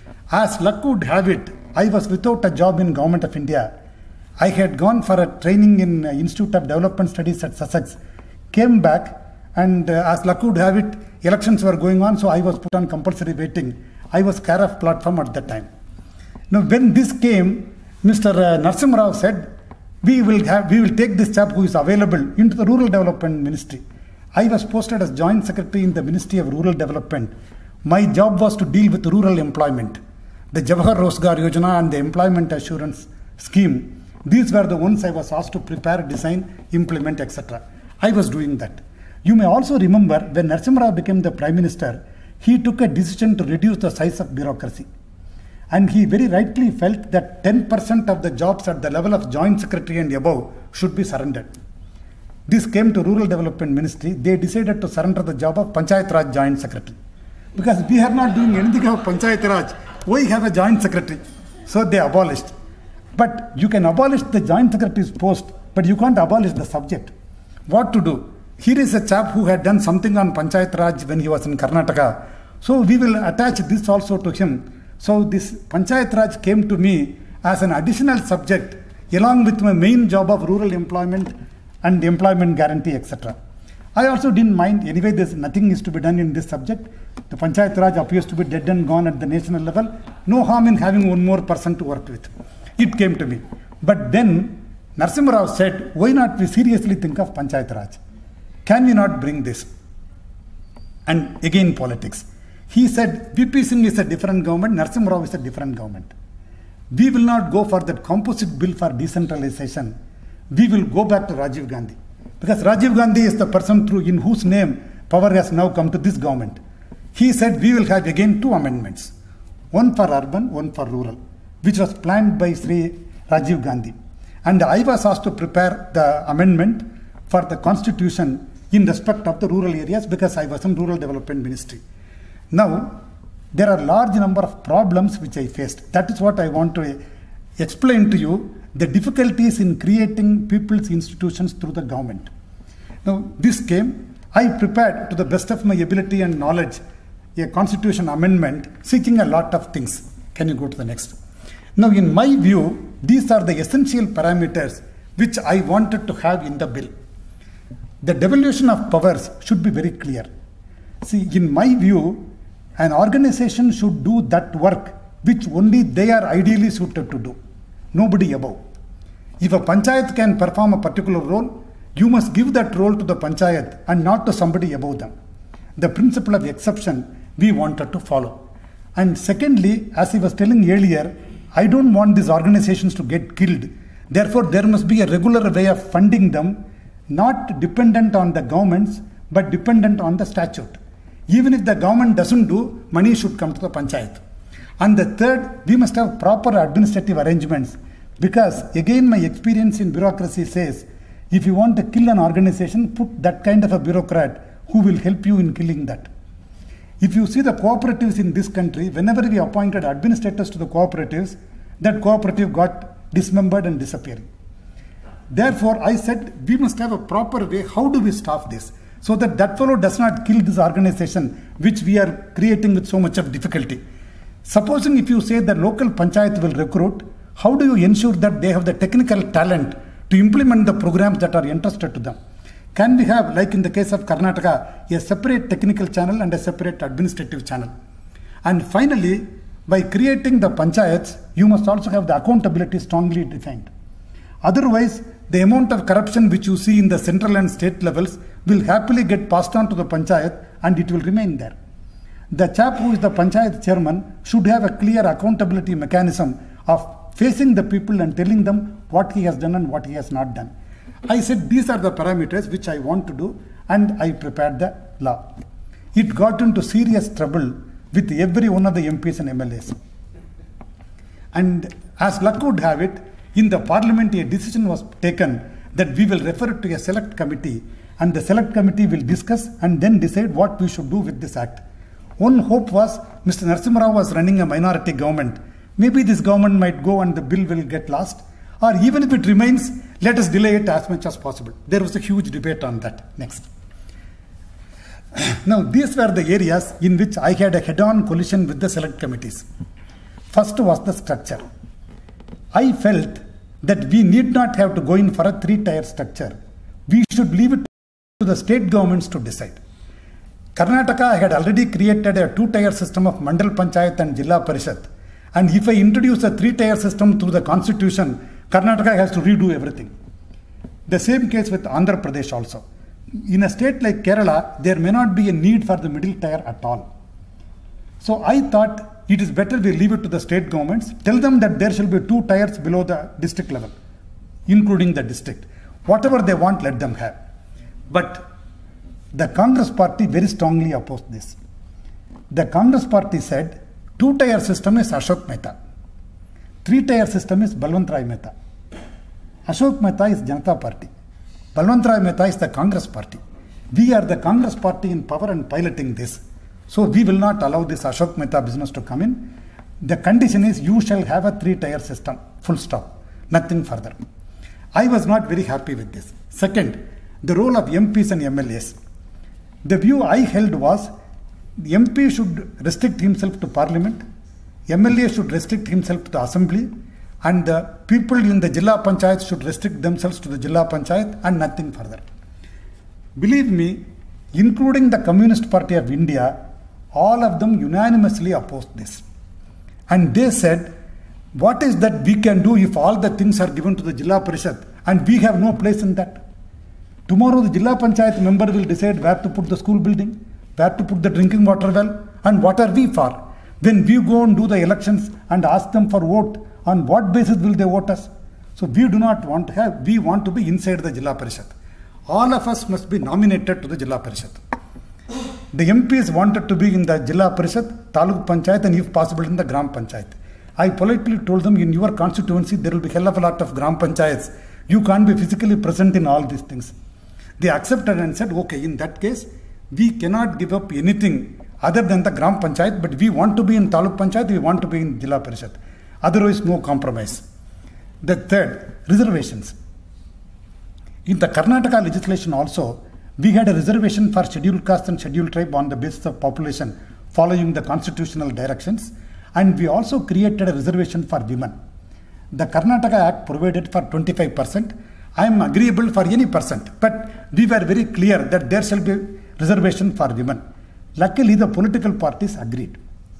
As luck would have it, I was without a job in Government of India. I had gone for a training in Institute of Development Studies at Sussex, came back, and uh, as luck would have it, elections were going on, so I was put on compulsory waiting. I was care of platform at that time. Now, when this came, Mister Narasimha Rao said, we will have, we will take this chap who is available into the Rural Development Ministry. I was posted as Joint Secretary in the Ministry of Rural Development. My job was to deal with rural employment. The Jawahar Rozgar Yojana and the Employment Assurance Scheme, these were the ones I was asked to prepare, design, implement, et cetera. I was doing that. You may also remember when Narasimha Rao became the Prime Minister, he took a decision to reduce the size of bureaucracy. And he very rightly felt that ten percent of the jobs at the level of Joint Secretary and above should be surrendered. This came to Rural Development Ministry. They decided to surrender the job of Panchayat Raj Joint Secretary. Because we are not doing anything of Panchayat Raj. Why have a Joint Secretary? So they abolished. But you can abolish the Joint Secretary's post, but you can't abolish the subject. What to do? Here is a chap who had done something on Panchayat Raj when he was in Karnataka. So we will attach this also to him. So this Panchayat Raj came to me as an additional subject along with my main job of rural employment and employment guarantee, et cetera. I also didn't mind. Anyway, there's nothing is to be done in this subject. The Panchayat Raj appears to be dead and gone at the national level. No harm in having one more person to work with. It came to me. But then Narasimha Rao said, why not we seriously think of Panchayat Raj? Can we not bring this? And again, politics. He said, V P Singh is a different government, Narasimha Rao is a different government. We will not go for that composite bill for decentralization. We will go back to Rajiv Gandhi. Because Rajiv Gandhi is the person through in whose name power has now come to this government. He said we will have again two amendments. One for urban, one for rural, which was planned by Sri Rajiv Gandhi. And I was asked to prepare the amendment for the constitution in respect of the rural areas because I was in Rural Development Ministry. Now, there are large number of problems which I faced. That is what I want to explain to you, the difficulties in creating people's institutions through the government. Now, this came, I prepared to the best of my ability and knowledge a constitution amendment seeking a lot of things. Can you go to the next? Now, in my view, these are the essential parameters which I wanted to have in the bill. The devolution of powers should be very clear. See, in my view, an organization should do that work which only they are ideally suited to do, nobody above. If a panchayat can perform a particular role, you must give that role to the panchayat and not to somebody above them. The principle of exception we wanted to follow. And secondly, as I was telling earlier, I don't want these organizations to get killed. Therefore, there must be a regular way of funding them, not dependent on the governments, but dependent on the statute. Even if the government doesn't do, money should come to the panchayat. And the third, we must have proper administrative arrangements, because again my experience in bureaucracy says, if you want to kill an organization, put that kind of a bureaucrat who will help you in killing that. If you see the cooperatives in this country, whenever we appointed administrators to the cooperatives, that cooperative got dismembered and disappearing. Therefore, I said we must have a proper way. How do we stop this? So that that fellow does not kill this organization, which we are creating with so much of difficulty. Supposing if you say the local panchayat will recruit, how do you ensure that they have the technical talent to implement the programs that are entrusted to them? Can we have, like in the case of Karnataka, a separate technical channel and a separate administrative channel? And finally, by creating the panchayats, you must also have the accountability strongly defined. Otherwise, the amount of corruption which you see in the central and state levels will happily get passed on to the panchayat and it will remain there. The chap who is the panchayat chairman should have a clear accountability mechanism of facing the people and telling them what he has done and what he has not done. I said these are the parameters which I want to do, and I prepared the law. It got into serious trouble with every one of the M Ps and M L As. And as luck would have it, in the parliament a decision was taken that we will refer it to a select committee, and the select committee will discuss and then decide what we should do with this act. One hope was Mister Narasimha Rao was running a minority government. Maybe this government might go and the bill will get lost. Or even if it remains, let us delay it as much as possible. There was a huge debate on that. Next. Now, these were the areas in which I had a head-on collision with the select committees. First was the structure. I felt that we need not have to go in for a three-tier structure. We should leave it to the state governments to decide. Karnataka had already created a two-tier system of Mandal Panchayat and Jilla Parishad. And if I introduce a three-tier system through the constitution, Karnataka has to redo everything. The same case with Andhra Pradesh also. In a state like Kerala, there may not be a need for the middle tier at all. So I thought it is better we leave it to the state governments, tell them that there shall be two tiers below the district level, including the district. Whatever they want, let them have. But the Congress party very strongly opposed this. The Congress party said, two-tier system is Ashok Mehta. Three-tier system is Balwant Rai Mehta. Ashok Mehta is Janata Party. Balwant Rai Mehta is the Congress party. We are the Congress party in power and piloting this. So we will not allow this Ashok Mehta business to come in. The condition is you shall have a three-tier system. Full stop. Nothing further. I was not very happy with this. Second, the role of M Ps and M L As. The view I held was the M P should restrict himself to parliament, M L A should restrict himself to the assembly, and the people in the Jilla Panchayat should restrict themselves to the Jilla Panchayat and nothing further. Believe me, including the Communist Party of India, all of them unanimously opposed this. And they said, what is that we can do if all the things are given to the Jilla Parishad and we have no place in that? Tomorrow the Jilla Panchayat member will decide where to put the school building, where to put the drinking water well, and what are we for? When we go and do the elections and ask them for vote, on what basis will they vote us? So we do not want to have, we want to be inside the Jilla Parishad. All of us must be nominated to the Jilla Parishad. The M Ps wanted to be in the Jilla Parishad, Taluk Panchayat, and if possible in the Gram Panchayat. I politely told them, in your constituency there will be hell of a lot of Gram Panchayats. You can't be physically present in all these things. They accepted and said, okay, in that case, we cannot give up anything other than the Gram Panchayat, but we want to be in Taluk Panchayat, we want to be in Jilla Parishad. Otherwise, no compromise. The third, reservations. In the Karnataka legislation also, we had a reservation for scheduled caste and scheduled tribe on the basis of population following the constitutional directions, and we also created a reservation for women. The Karnataka Act provided for twenty-five percent. I am agreeable for any percent, but we were very clear that there shall be reservation for women. Luckily, the political parties agreed.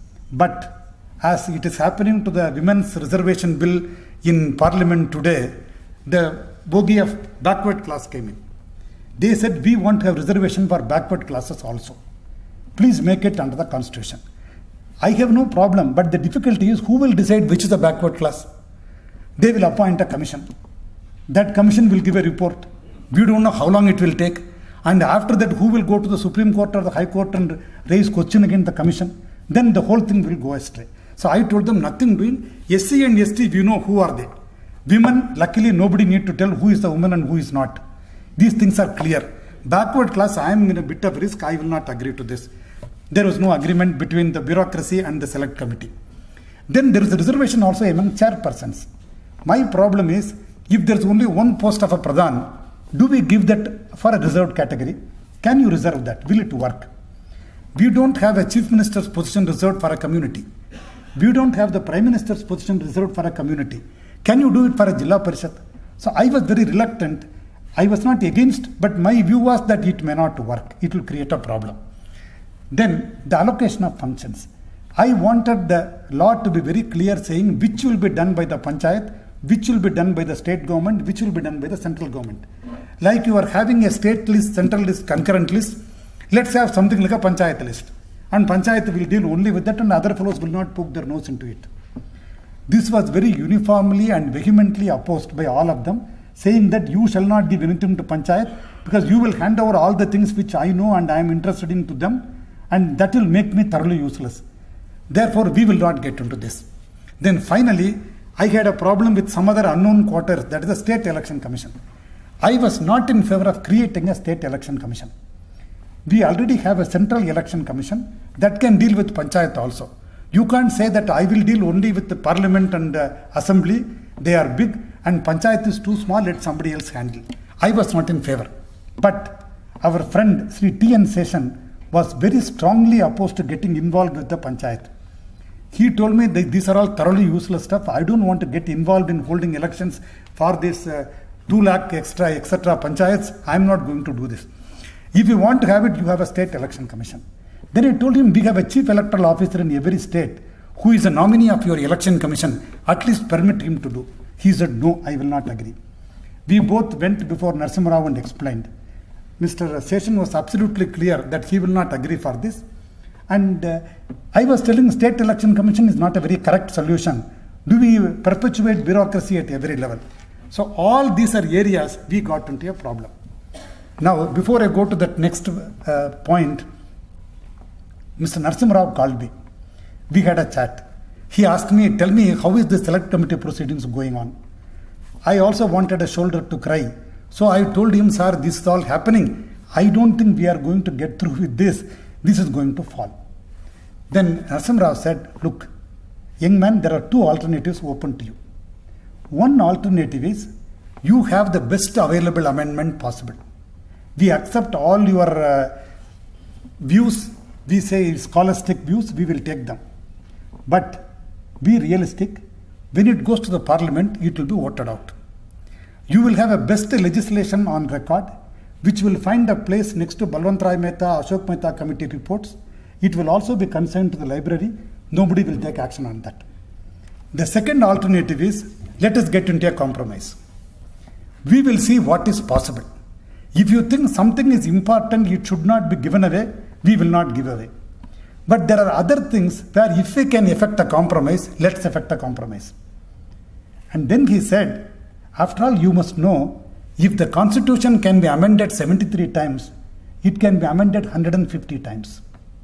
But as it is happening to the women's reservation bill in Parliament today, the bogey of backward class came in. They said, we want to have reservation for backward classes also. Please make it under the constitution. I have no problem, but the difficulty is who will decide which is the backward class? They will appoint a commission. That commission will give a report. We don't know how long it will take. And after that, who will go to the Supreme Court or the High Court and raise question against the commission? Then the whole thing will go astray. So I told them nothing doing. S C and S T, we know who are they. Women, luckily nobody need to tell who is the woman and who is not. These things are clear. Backward class, I am in a bit of risk. I will not agree to this. There was no agreement between the bureaucracy and the select committee. Then there is a reservation also among chairpersons. My problem is, if there is only one post of a Pradhan, do we give that for a reserved category? Can you reserve that? Will it work? We don't have a chief minister's position reserved for a community. We don't have the prime minister's position reserved for a community. Can you do it for a Jilla Parishad? So I was very reluctant. I was not against, but my view was that it may not work. It will create a problem. Then the allocation of functions. I wanted the law to be very clear, saying which will be done by the panchayat, which will be done by the state government, which will be done by the central government. Like you are having a state list, central list, concurrent list, let's have something like a panchayat list. And panchayat will deal only with that and other fellows will not poke their nose into it. This was very uniformly and vehemently opposed by all of them, saying that you shall not give anything to panchayat because you will hand over all the things which I know and I am interested in to them, and that will make me thoroughly useless. Therefore, we will not get into this. Then finally, I had a problem with some other unknown quarters, that is the State Election Commission. I was not in favor of creating a State Election Commission. We already have a Central Election Commission that can deal with Panchayat also. You can't say that I will deal only with the Parliament and uh, Assembly. They are big and Panchayat is too small, let somebody else handle. I was not in favor. But our friend Sri T N Seshan was very strongly opposed to getting involved with the Panchayat. He told me that these are all thoroughly useless stuff. I don't want to get involved in holding elections for this uh, two lakh extra, et cetera panchayats. I am not going to do this. If you want to have it, you have a state election commission. Then I told him, we have a chief electoral officer in every state who is a nominee of your election commission. At least permit him to do. He said, no, I will not agree. We both went before Narasimha Rao and explained. Mister Seshan was absolutely clear that he will not agree for this. And uh, I was telling State Election Commission is not a very correct solution. Do we perpetuate bureaucracy at every level? So all these are areas we got into a problem. Now, before I go to that next uh, point, Mister Narasimha Rao called me. We had a chat. He asked me, tell me, how is the select committee proceedings going on? I also wanted a shoulder to cry. So I told him, sir, this is all happening. I don't think we are going to get through with this. This is going to fall. Then Narasimha Rao said, look, young man, there are two alternatives open to you. One alternative is, you have the best available amendment possible. We accept all your uh, views. We say scholastic views, we will take them. But be realistic. When it goes to the parliament, it will be voted out. You will have a best legislation on record, which will find a place next to Balwant Rai Mehta, Ashok Mehta committee reports. It will also be consigned to the library. Nobody will take action on that. The second alternative is, let us get into a compromise. We will see what is possible. If you think something is important, it should not be given away, we will not give away. But there are other things where if we can effect a compromise, let's effect a compromise. And then he said, after all, you must know, if the constitution can be amended seventy-three times, it can be amended one hundred fifty times.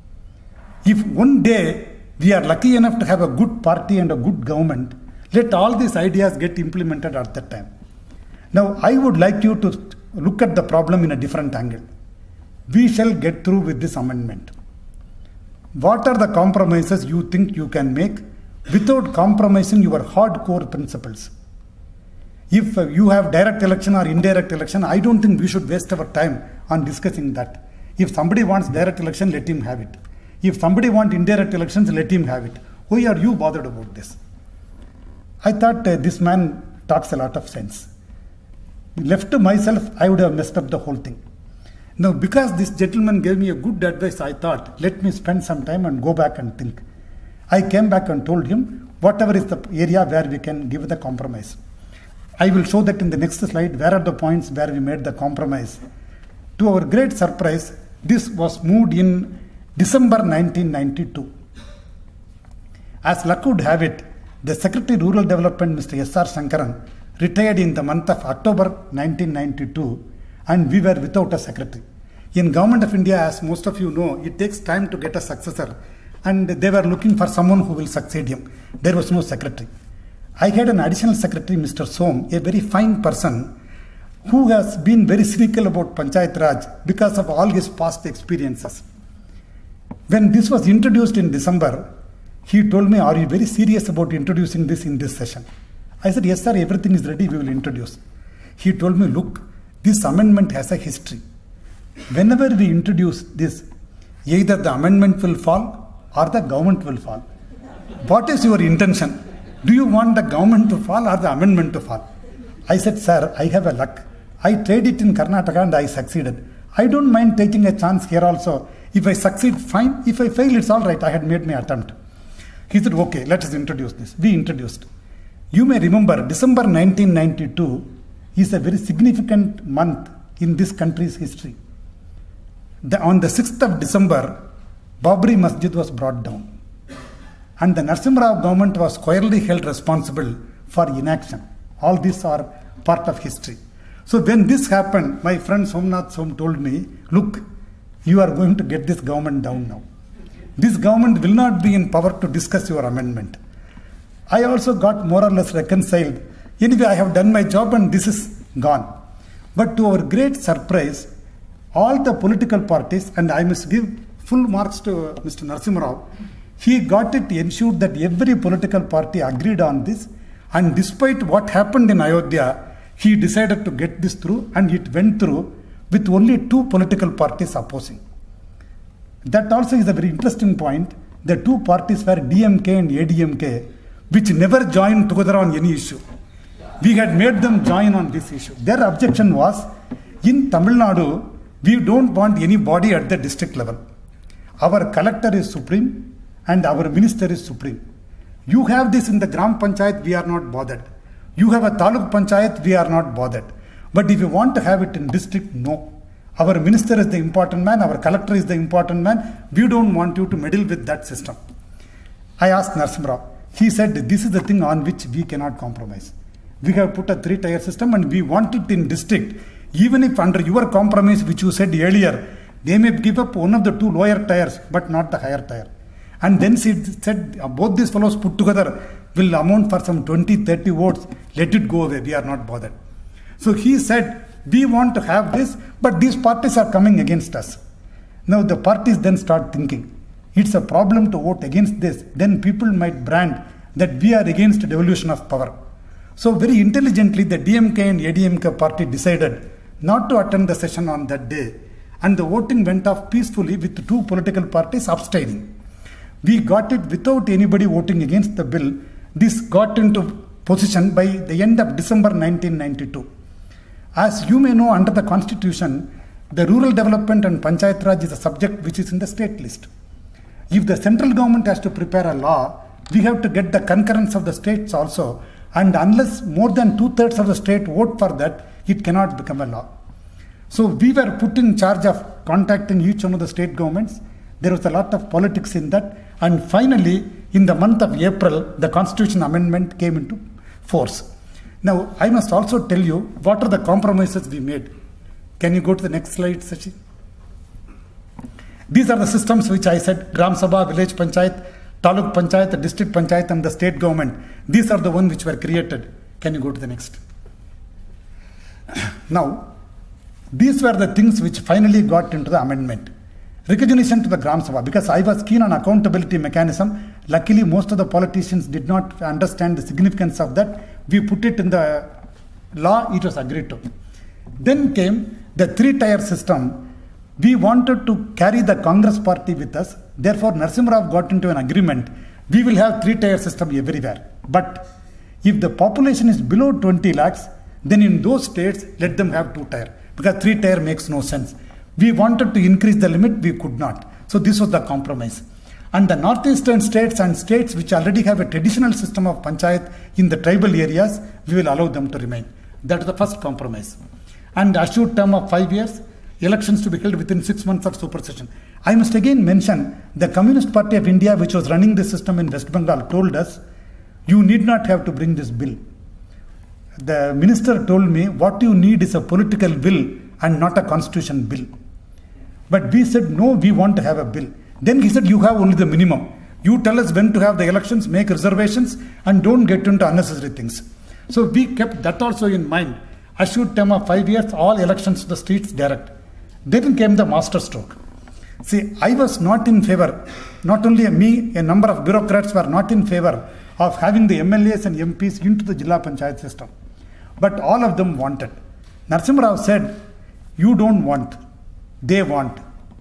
If one day we are lucky enough to have a good party and a good government, let all these ideas get implemented at that time. Now, I would like you to look at the problem in a different angle. We shall get through with this amendment. what are the compromises you think you can make without compromising your hardcore principles. If you have direct election or indirect election, I don't think we should waste our time on discussing that. If somebody wants direct election, let him have it. If somebody wants indirect elections, let him have it. Why are you bothered about this? I thought uh, this man talks a lot of sense. Left to myself, I would have messed up the whole thing. Now, because this gentleman gave me a good advice, I thought, let me spend some time and go back and think. I came back and told him, whatever is the area where we can give the compromise. I will show that in the next slide, where are the points where we made the compromise. To our great surprise, this was moved in December nineteen ninety-two. As luck would have it, the Secretary Rural Development, Mister S R Shankaran, retired in the month of October nineteen ninety-two, and we were without a secretary. In Government of India, as most of you know, it takes time to get a successor, and they were looking for someone who will succeed him. There was no secretary. I had an additional secretary, Mister Som, a very fine person who has been very cynical about Panchayat Raj because of all his past experiences. When this was introduced in December, he told me, are you very serious about introducing this in this session? I said, yes sir, everything is ready, we will introduce. He told me, look, this amendment has a history. Whenever we introduce this, either the amendment will fall or the government will fall. What is your intention? Do you want the government to fall or the amendment to fall? I said, sir, I have a luck. I tried it in Karnataka and I succeeded. I don't mind taking a chance here also. If I succeed, fine. If I fail, it's all right. I had made my attempt. He said, okay, let us introduce this. We introduced. You may remember, December nineteen ninety-two is a very significant month in this country's history. The, on the sixth of December, Babri Masjid was brought down. And the Narasimha Rao government was squarely held responsible for inaction. All these are part of history. So when this happened, my friend Somnath Som told me, look, you are going to get this government down now. This government will not be in power to discuss your amendment. I also got more or less reconciled. Anyway, I have done my job and this is gone. But to our great surprise, all the political parties, and I must give full marks to Mister Narasimha Rao, he got it ensured that every political party agreed on this, and despite what happened in Ayodhya, he decided to get this through, and it went through with only two political parties opposing. That also is a very interesting point. The two parties were D M K and A D M K, which never joined together on any issue. We had made them join on this issue. Their objection was, in Tamil Nadu, we don't want any body at the district level. Our collector is supreme and our minister is supreme. You have this in the Gram Panchayat, we are not bothered. You have a Taluk Panchayat, we are not bothered. But if you want to have it in district, no. Our minister is the important man, our collector is the important man. We don't want you to meddle with that system. I asked Narasimha Rao. He said, this is the thing on which we cannot compromise. We have put a three-tier system and we want it in district. Even if under your compromise, which you said earlier, they may give up one of the two lower tiers, but not the higher tier. And then she said, both these fellows put together will amount for some twenty, thirty votes. Let it go away. We are not bothered. So he said, we want to have this, but these parties are coming against us. Now the parties then start thinking, it's a problem to vote against this. Then people might brand that we are against devolution of power. So very intelligently, the D M K and A D M K party decided not to attend the session on that day. And the voting went off peacefully with two political parties abstaining. We got it without anybody voting against the bill. This got into position by the end of December nineteen ninety-two. As you may know, under the constitution, the rural development and Panchayat Raj is a subject which is in the state list. If the central government has to prepare a law, we have to get the concurrence of the states also. And unless more than two-thirds of the state vote for that, it cannot become a law. So we were put in charge of contacting each one of the state governments. There was a lot of politics in that. And finally, in the month of April, the Constitution Amendment came into force. Now, I must also tell you what are the compromises we made. Can you go to the next slide, Sachi? These are the systems which I said, Gram Sabha, Village Panchayat, Taluk Panchayat, the District Panchayat and the state government. These are the ones which were created. Can you go to the next? Now, these were the things which finally got into the amendment. Recognition to the Gram Sabha, because I was keen on accountability mechanism. Luckily, most of the politicians did not understand the significance of that. We put it in the law, it was agreed to. Then came the three-tier system. We wanted to carry the Congress party with us. Therefore, Narasimha Rao got into an agreement. We will have three-tier system everywhere. But if the population is below twenty lakhs, then in those states, let them have two-tier. Because three-tier makes no sense. We wanted to increase the limit, we could not. So this was the compromise. And the northeastern states and states which already have a traditional system of panchayat in the tribal areas, we will allow them to remain. That is the first compromise. And assured term of five years, elections to be held within six months of supersession. I must again mention the Communist Party of India, which was running the system in West Bengal, told us, you need not have to bring this bill. The minister told me, what you need is a political will and not a constitution bill. But we said, no, we want to have a bill. Then he said, you have only the minimum. You tell us when to have the elections, make reservations, and don't get into unnecessary things. So we kept that also in mind. Assured term of five years, all elections to the streets direct. Then came the master stroke. See, I was not in favor, not only me, a number of bureaucrats were not in favor of having the M L As and M Ps into the Jilla Panchayat system. But all of them wanted. Narasimha Rao said, you don't want, they want.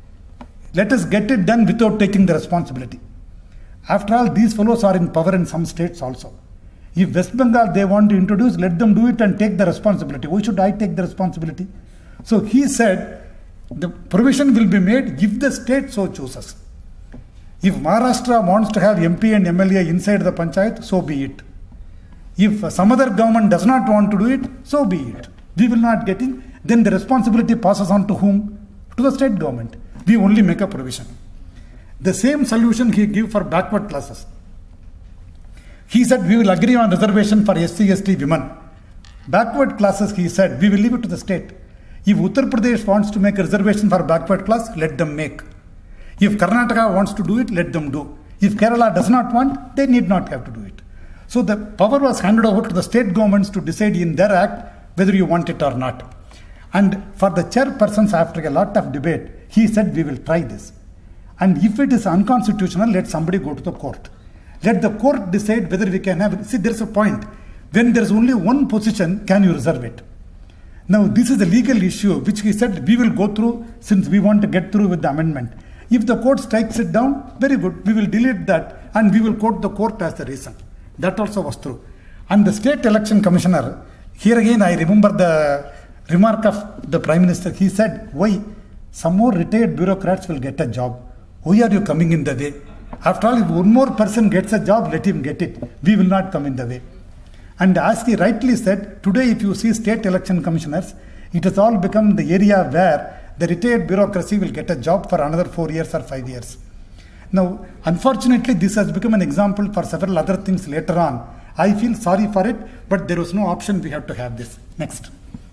Let us get it done without taking the responsibility. After all, these fellows are in power in some states also. If West Bengal they want to introduce, let them do it and take the responsibility. Why should I take the responsibility? So he said, the provision will be made if the state so chooses. If Maharashtra wants to have M P and M L A inside the panchayat, so be it. If some other government does not want to do it, so be it. We will not get in. Then the responsibility passes on to whom? To the state government. We only make a provision. The same solution he gave for backward classes. He said, we will agree on reservation for S C S T women. Backward classes, he said, we will leave it to the state. If Uttar Pradesh wants to make a reservation for backward class, let them make. If Karnataka wants to do it, let them do. If Kerala does not want, they need not have to do it. So the power was handed over to the state governments to decide in their act whether you want it or not. And for the chairpersons, after a lot of debate, he said, we will try this. And if it is unconstitutional, let somebody go to the court. Let the court decide whether we can have it. See, there's a point. When there's only one position, can you reserve it? Now, this is a legal issue, which he said we will go through since we want to get through with the amendment. If the court strikes it down, very good. We will delete that and we will quote the court as the reason. That also was true. And the state election commissioner, here again I remember the remark of the Prime Minister. He said, why? Some more retired bureaucrats will get a job. Why are you coming in the way? After all, if one more person gets a job, let him get it. We will not come in the way. And as he rightly said, today if you see state election commissioners, it has all become the area where the retired bureaucracy will get a job for another four years or five years. Now, unfortunately, this has become an example for several other things later on. I feel sorry for it, but there was no option. We have to have this. Next.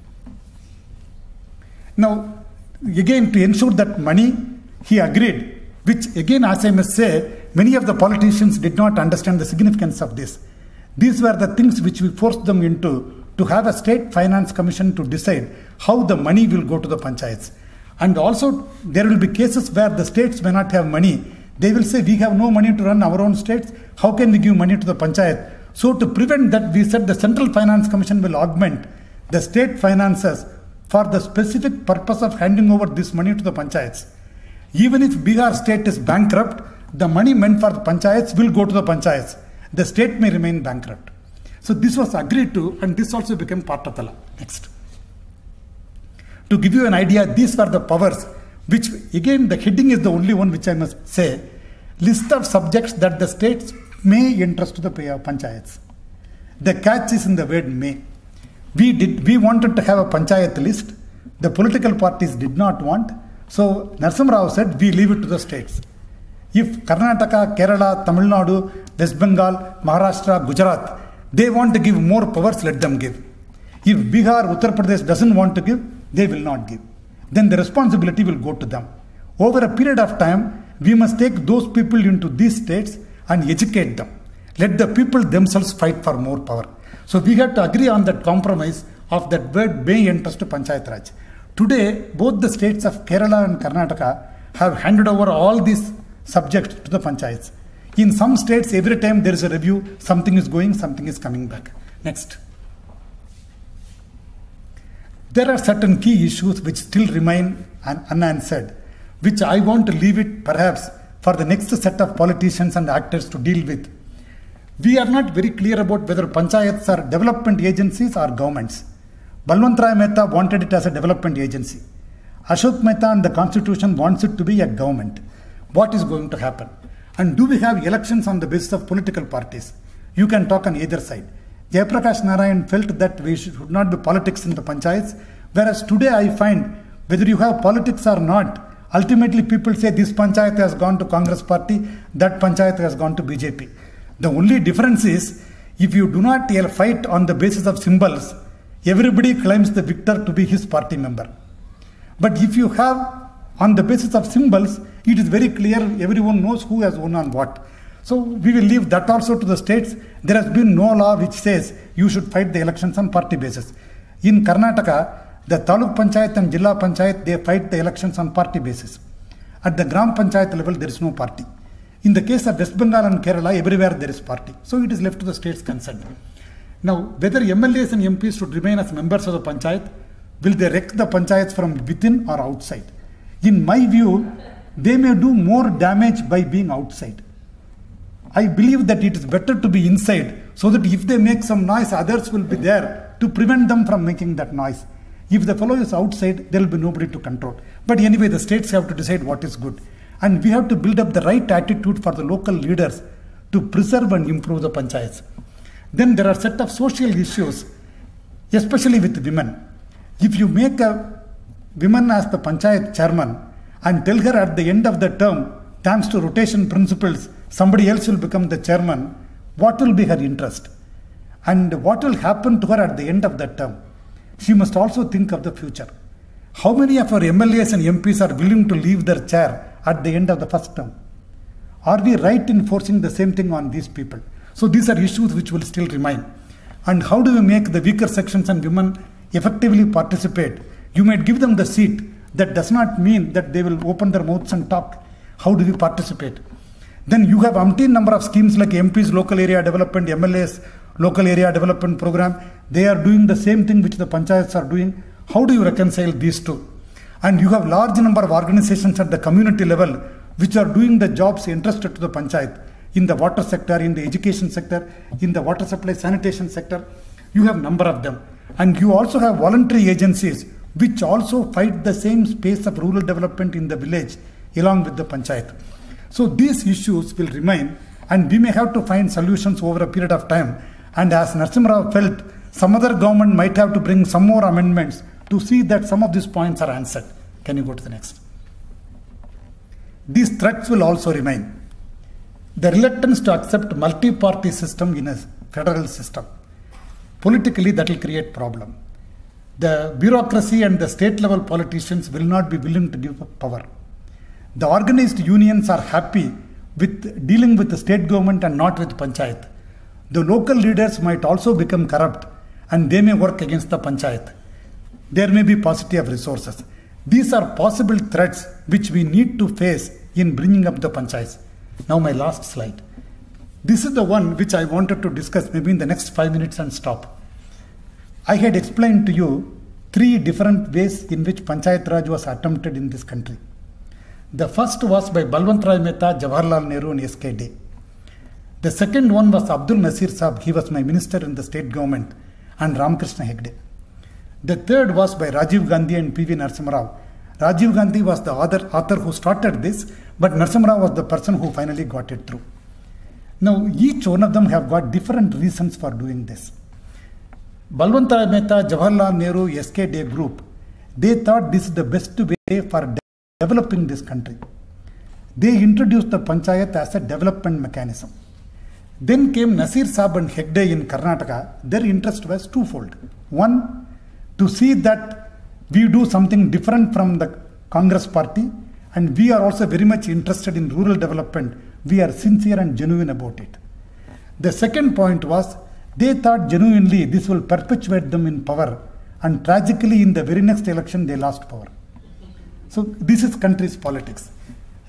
Now, again, to ensure that money, he agreed, which again, as I must say, many of the politicians did not understand the significance of this. These were the things which we forced them into, to have a state finance commission to decide how the money will go to the panchayats. And also, there will be cases where the states may not have money. They will say, we have no money to run our own states. How can we give money to the panchayat? So to prevent that, we said the Central Finance Commission will augment the state finances for the specific purpose of handing over this money to the panchayats. Even if Bihar state is bankrupt, the money meant for the panchayats will go to the panchayats. The state may remain bankrupt. So this was agreed to, and this also became part of the law. Next. To give you an idea, these were the powers, which again the heading is the only one which I must say. List of subjects that the states may entrust to the panchayats. The catch is in the word may. We did. We wanted to have a panchayat list. The political parties did not want. So Narasimha Rao said, we leave it to the states. If Karnataka, Kerala, Tamil Nadu, West Bengal, Maharashtra, Gujarat, they want to give more powers, let them give. If Bihar, Uttar Pradesh doesn't want to give, they will not give. Then the responsibility will go to them. Over a period of time, we must take those people into these states and educate them. Let the people themselves fight for more power. So we have to agree on that compromise of that word may entrust to Panchayat Raj. Today, both the states of Kerala and Karnataka have handed over all these subjects to the panchayats. In some states, every time there is a review, something is going, something is coming back. Next. There are certain key issues which still remain un unanswered, which I want to leave it perhaps for the next set of politicians and actors to deal with. We are not very clear about whether panchayats are development agencies or governments. Balwant Rai Mehta wanted it as a development agency. Ashok Mehta and the constitution wants it to be a government. What is going to happen? And do we have elections on the basis of political parties? You can talk on either side. Jayaprakash Narayan felt that we should not be politics in the panchayats, whereas today I find whether you have politics or not, ultimately people say this panchayat has gone to Congress party, that panchayat has gone to B J P. The only difference is, if you do not fight on the basis of symbols, everybody claims the victor to be his party member. But if you have on the basis of symbols, it is very clear, everyone knows who has won on what. So we will leave that also to the states. There has been no law which says you should fight the elections on party basis. In Karnataka, the Taluk Panchayat and Jilla Panchayat, they fight the elections on party basis. At the Gram Panchayat level, there is no party. In the case of West Bengal and Kerala, everywhere there is party. So it is left to the states concerned. Now, whether M L As and M Ps should remain as members of the panchayat, will they wreck the panchayats from within or outside? In my view, they may do more damage by being outside. I believe that it is better to be inside, so that if they make some noise, others will be there to prevent them from making that noise. If the fellow is outside, there will be nobody to control. But anyway, the states have to decide what is good. And we have to build up the right attitude for the local leaders to preserve and improve the panchayats. Then there are set of social issues, especially with women. If you make a woman as the panchayat chairman and tell her at the end of the term, thanks to rotation principles, somebody else will become the chairman, what will be her interest? And what will happen to her at the end of that term? She must also think of the future. How many of our M L As and M Ps are willing to leave their chair at the end of the first term? Are we right in forcing the same thing on these people? So these are issues which will still remain. And how do we make the weaker sections and women effectively participate? You might give them the seat. That does not mean that they will open their mouths and talk. How do we participate? Then you have umpteen number of schemes like M Ps local area development, M L As local area development program. They are doing the same thing which the panchayats are doing. How do you reconcile these two? And you have large number of organizations at the community level which are doing the jobs entrusted to the panchayat in the water sector, in the education sector, in the water supply sanitation sector. You have number of them. And you also have voluntary agencies which also fight the same space of rural development in the village along with the panchayat. So these issues will remain, and we may have to find solutions over a period of time. And as Narasimha Rao felt, some other government might have to bring some more amendments to see that some of these points are answered. Can you go to the next? These threats will also remain. The reluctance to accept multi-party system in a federal system. Politically, that will create problem. The bureaucracy and the state level politicians will not be willing to give up power. The organized unions are happy with dealing with the state government and not with panchayat. The local leaders might also become corrupt and they may work against the panchayat. There may be paucity of resources. These are possible threats which we need to face in bringing up the panchayats. Now my last slide. This is the one which I wanted to discuss maybe in the next five minutes and stop. I had explained to you three different ways in which Panchayat Raj was attempted in this country. The first was by Balwant Rai Mehta, Jawaharlal Nehru and S K Day. The second one was Abdul Nasir Saab, he was my minister in the state government, and Ramakrishna Hegde. The third was by Rajiv Gandhi and P V Narasimha Rao. Rajiv Gandhi was the author, author who started this, but Narasimha Rao was the person who finally got it through. Now each one of them have got different reasons for doing this. Balwant Rai Mehta, Jawaharlal Nehru, S K Day group, they thought this is the best way for developing this country. They introduced the panchayat as a development mechanism. Then came Nasir Saab and Hegde in Karnataka. Their interest was twofold. One, to see that we do something different from the Congress party, and we are also very much interested in rural development. We are sincere and genuine about it. The second point was, they thought genuinely this will perpetuate them in power, and tragically in the very next election they lost power. So this is country's politics.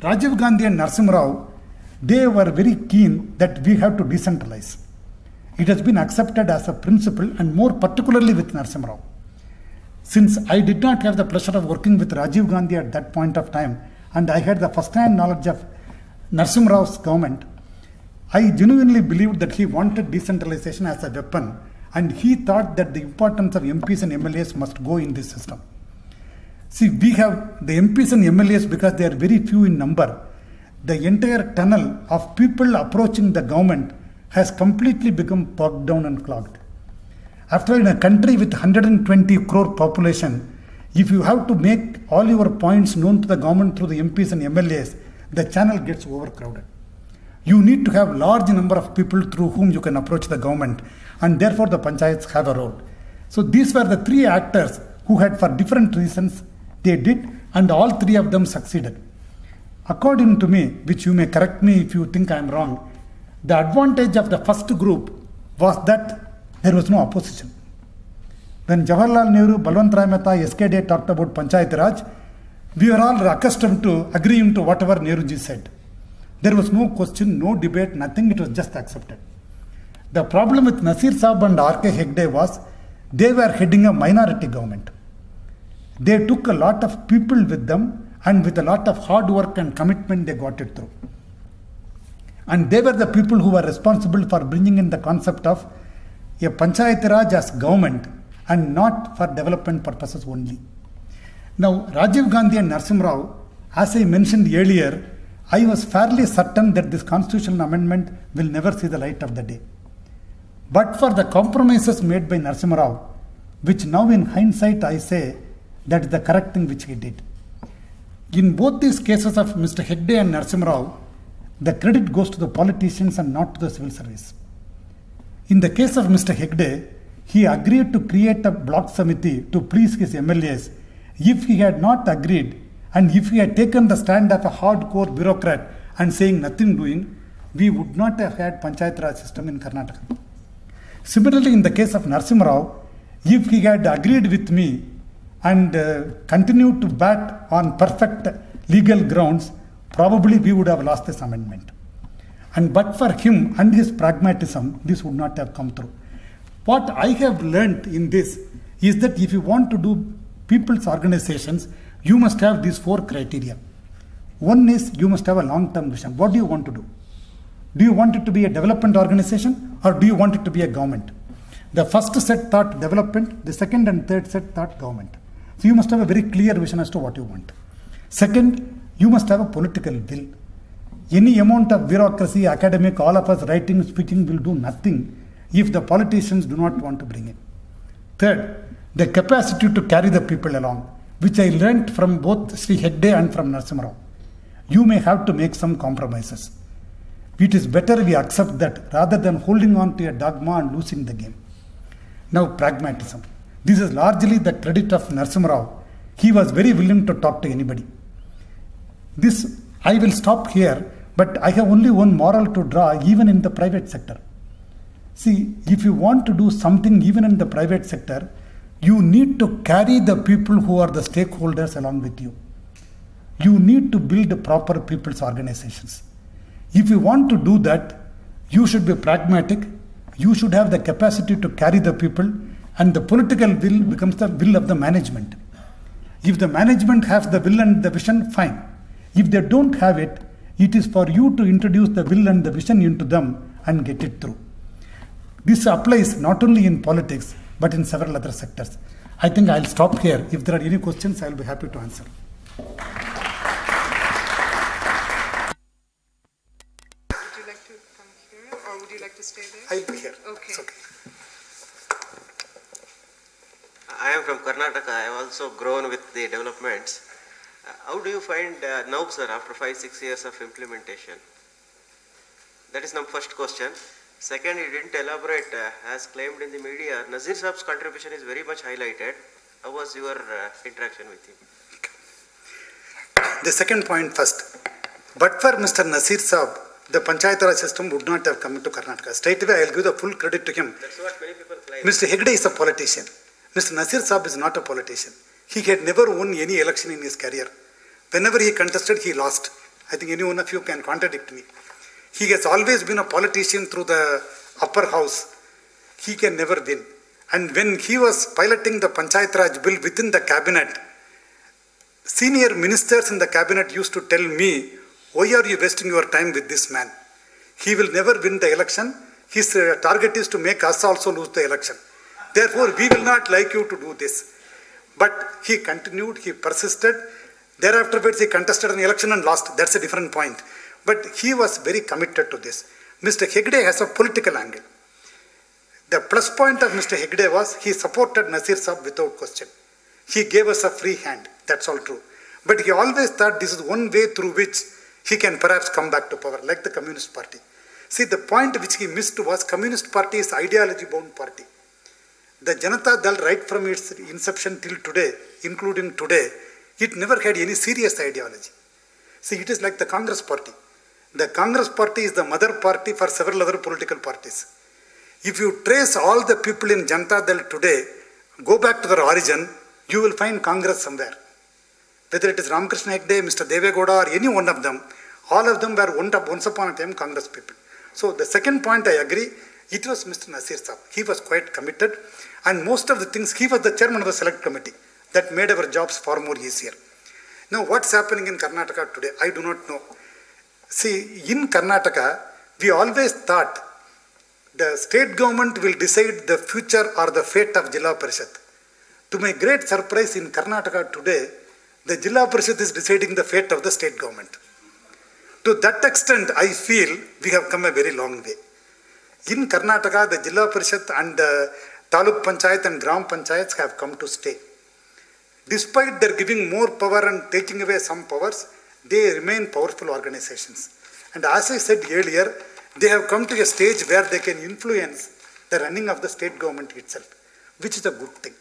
Rajiv Gandhi and Narasimha Rao, they were very keen that we have to decentralize. It has been accepted as a principle, and more particularly with Narasimha Rao. Since I did not have the pleasure of working with Rajiv Gandhi at that point of time, and I had the first-hand knowledge of Narasimha Rao's government, I genuinely believed that he wanted decentralization as a weapon, and he thought that the importance of M Ps and M L As must go in this system. See, we have the M Ps and M L As because they are very few in number. The entire tunnel of people approaching the government has completely become bogged down and clogged. After all, in a country with one hundred twenty crore population, if you have to make all your points known to the government through the M Ps and M L As, the channel gets overcrowded. You need to have large number of people through whom you can approach the government, and therefore the panchayats have a role. So these were the three actors who had, for different reasons, they did, and all three of them succeeded. According to me, which you may correct me if you think I am wrong, the advantage of the first group was that there was no opposition. When Jawaharlal Nehru, Balwant Rai Mehta, S K Day talked about Panchayati Raj, we were all accustomed to agreeing to whatever Nehruji said. There was no question, no debate, nothing, it was just accepted. The problem with Nasir Saab and R K Hegde was they were heading a minority government. They took a lot of people with them, and with a lot of hard work and commitment they got it through. And they were the people who were responsible for bringing in the concept of a Panchayati Raj as government and not for development purposes only. Now, Rajiv Gandhi and Narasimha Rao, as I mentioned earlier, I was fairly certain that this constitutional amendment will never see the light of the day. But for the compromises made by Narasimha Rao, which now in hindsight I say that is the correct thing which he did. In both these cases of Mister Hegde and Narasimha Rao, the credit goes to the politicians and not to the civil service. In the case of Mister Hegde, he agreed to create a block committee to please his M L As. If he had not agreed, and if he had taken the stand of a hardcore bureaucrat and saying nothing doing, we would not have had Panchayat Raj system in Karnataka. Similarly, in the case of Narasimha Rao, if he had agreed with me and uh, continued to bat on perfect legal grounds, probably we would have lost this amendment. And but for him and his pragmatism, this would not have come through. What I have learnt in this is that if you want to do people's organizations, you must have these four criteria. One is you must have a long-term vision. What do you want to do? Do you want it to be a development organization, or do you want it to be a government? The first set thought development, the second and third set thought government. So you must have a very clear vision as to what you want. Second, you must have a political will. Any amount of bureaucracy, academic, all of us writing, speaking will do nothing if the politicians do not want to bring it. Third, the capacity to carry the people along, which I learnt from both Sri Hegde and from Narasimha Rao. You may have to make some compromises. It is better we accept that rather than holding on to a dogma and losing the game. Now, pragmatism. This is largely the credit of Narasimha Rao. He was very willing to talk to anybody. This, I will stop here, but I have only one moral to draw even in the private sector. See, if you want to do something even in the private sector, you need to carry the people who are the stakeholders along with you. You need to build proper people's organizations. If you want to do that, you should be pragmatic, you should have the capacity to carry the people, and the political will becomes the will of the management. If the management has the will and the vision, fine. If they don't have it, it is for you to introduce the will and the vision into them and get it through. This applies not only in politics, but in several other sectors. I think I'll stop here. If there are any questions, I'll be happy to answer. Would you like to come here, or would you like to stay there? I'll be here. Okay. It's okay. I am from Karnataka. I have also grown with the developments. Uh, how do you find uh, now, sir, after five, six years of implementation? That is my first question. Second, you didn't elaborate, uh, as claimed in the media, Nazir Saab's contribution is very much highlighted. How was your uh, interaction with him? The second point first. But for Mister Nasir Saab, the Panchayati Raj system would not have come into Karnataka. Straight away, I will give the full credit to him. That's what many people claim. Mister Hegde is a politician. Mister Nasir Saab is not a politician. He had never won any election in his career. Whenever he contested, he lost. I think any one of you can contradict me. He has always been a politician through the upper house. He can never win. And when he was piloting the Panchayat Raj bill within the cabinet, senior ministers in the cabinet used to tell me, why are you wasting your time with this man? He will never win the election. His uh, target is to make us also lose the election. Therefore, we will not like you to do this. But he continued, he persisted. Thereafter, he contested an election and lost. That's a different point. But he was very committed to this. Mister Hegde has a political angle. The plus point of Mister Hegde was he supported Nasir Saab without question. He gave us a free hand. That's all true. But he always thought this is one way through which he can perhaps come back to power, like the Communist Party. See, the point which he missed was Communist Party is ideology-bound party. The Janata Dal, right from its inception till today, including today, it never had any serious ideology. See, it is like the Congress Party. The Congress Party is the mother party for several other political parties. If you trace all the people in Janata Dal today, go back to their origin, you will find Congress somewhere. Whether it is Ramakrishna Hegde, Mister Devegowda, or any one of them, all of them were once upon a time Congress people. So the second point I agree, it was Mister Nasir Saab. He was quite committed, and most of the things, he was the chairman of the select committee. That made our jobs far more easier. Now what's happening in Karnataka today? I do not know. See, in Karnataka, we always thought the state government will decide the future or the fate of Jilla Parishad. To my great surprise, in Karnataka today, the Jilla Parishad is deciding the fate of the state government. To that extent, I feel we have come a very long way. In Karnataka, the Jilla Parishad and the Taluk Panchayat and Gram Panchayats have come to stay. Despite their giving more power and taking away some powers, they remain powerful organizations. And as I said earlier, they have come to a stage where they can influence the running of the state government itself, which is a good thing.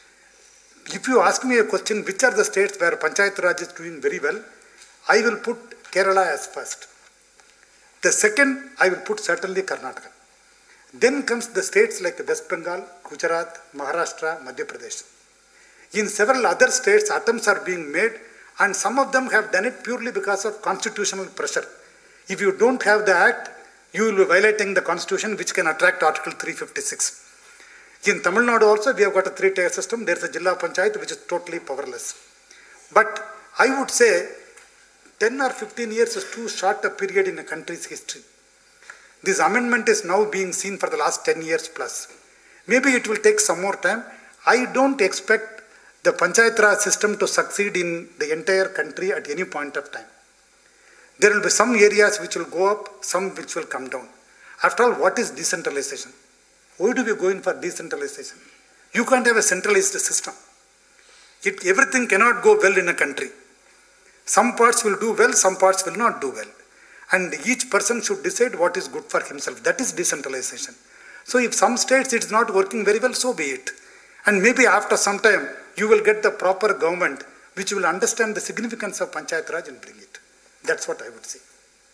If you ask me a question, which are the states where Panchayat Raj is doing very well, I will put Kerala as first. The second, I will put certainly Karnataka. Then comes the states like West Bengal, Gujarat, Maharashtra, Madhya Pradesh. In several other states, attempts are being made, and some of them have done it purely because of constitutional pressure. If you don't have the act, you will be violating the constitution, which can attract Article three fifty-six. In Tamil Nadu also, we have got a three-tier system. There is a Jilla Panchayat, which is totally powerless. But I would say ten or fifteen years is too short a period in a country's history. This amendment is now being seen for the last ten years plus. Maybe it will take some more time. I don't expect the Panchayat Raj system to succeed in the entire country at any point of time. There will be some areas which will go up, some which will come down. After all, what is decentralization? Why do we go in for decentralization? You can't have a centralized system. It, everything cannot go well in a country. Some parts will do well, some parts will not do well. And each person should decide what is good for himself. That is decentralization. So if some states it is not working very well, so be it. And maybe after some time, you will get the proper government which will understand the significance of Panchayat Raj and bring it. That's what I would say.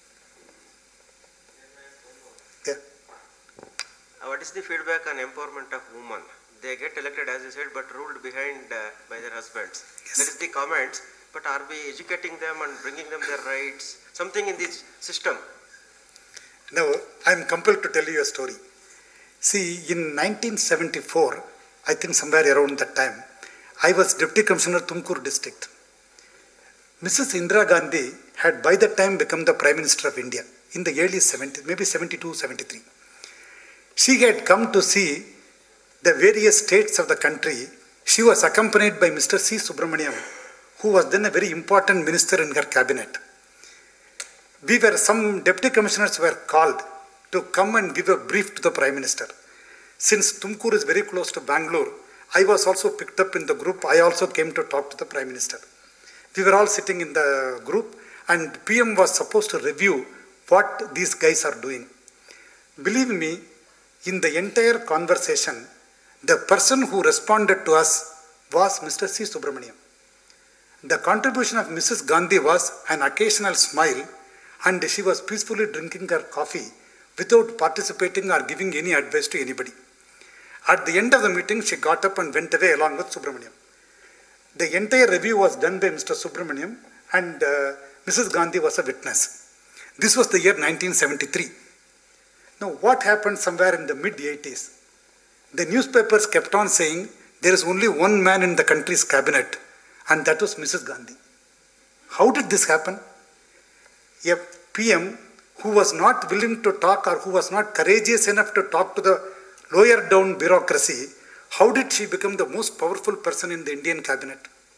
Yeah. Uh, what is the feedback on empowerment of women? They get elected, as you said, but ruled behind uh, by their husbands. Yes. That is the comments. But are we educating them and bringing them their rights? Something in this system. Now, I am compelled to tell you a story. See, in nineteen seventy-four, I think somewhere around that time, I was Deputy Commissioner Tumkur district. Missus Indira Gandhi had by that time become the Prime Minister of India in the early seventies, maybe seventy-two, seventy-three. She had come to see the various states of the country. She was accompanied by Mister C. Subramaniam, who was then a very important minister in her cabinet. We were, some deputy commissioners were called to come and give a brief to the Prime Minister. Since Tumkur is very close to Bangalore, I was also picked up in the group. I also came to talk to the Prime Minister. We were all sitting in the group, and P M was supposed to review what these guys are doing. Believe me, in the entire conversation, the person who responded to us was Mister C. Subramaniam. The contribution of Missus Gandhi was an occasional smile, and she was peacefully drinking her coffee without participating or giving any advice to anybody. At the end of the meeting, she got up and went away along with Subramaniam. The entire review was done by Mister Subramaniam, and uh, Missus Gandhi was a witness. This was the year nineteen seventy-three. Now, what happened somewhere in the mid eighties? The newspapers kept on saying there is only one man in the country's cabinet, and that was Missus Gandhi. How did this happen? A P M who was not willing to talk or who was not courageous enough to talk to the lower down bureaucracy, how did she become the most powerful person in the Indian cabinet?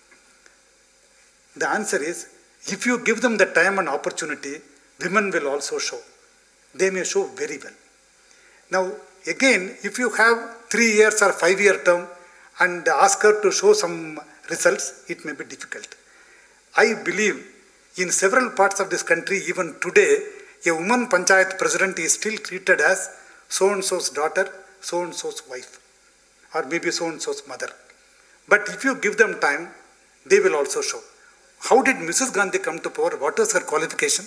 The answer is, if you give them the time and opportunity, women will also show. They may show very well. Now, again, if you have three years or five year term and ask her to show some results, it may be difficult. I believe in several parts of this country, even today, a woman panchayat president is still treated as so-and-so's daughter, so-and-so's wife, or maybe so-and-so's mother. But if you give them time, they will also show. How did Missus Gandhi come to power? What was her qualification?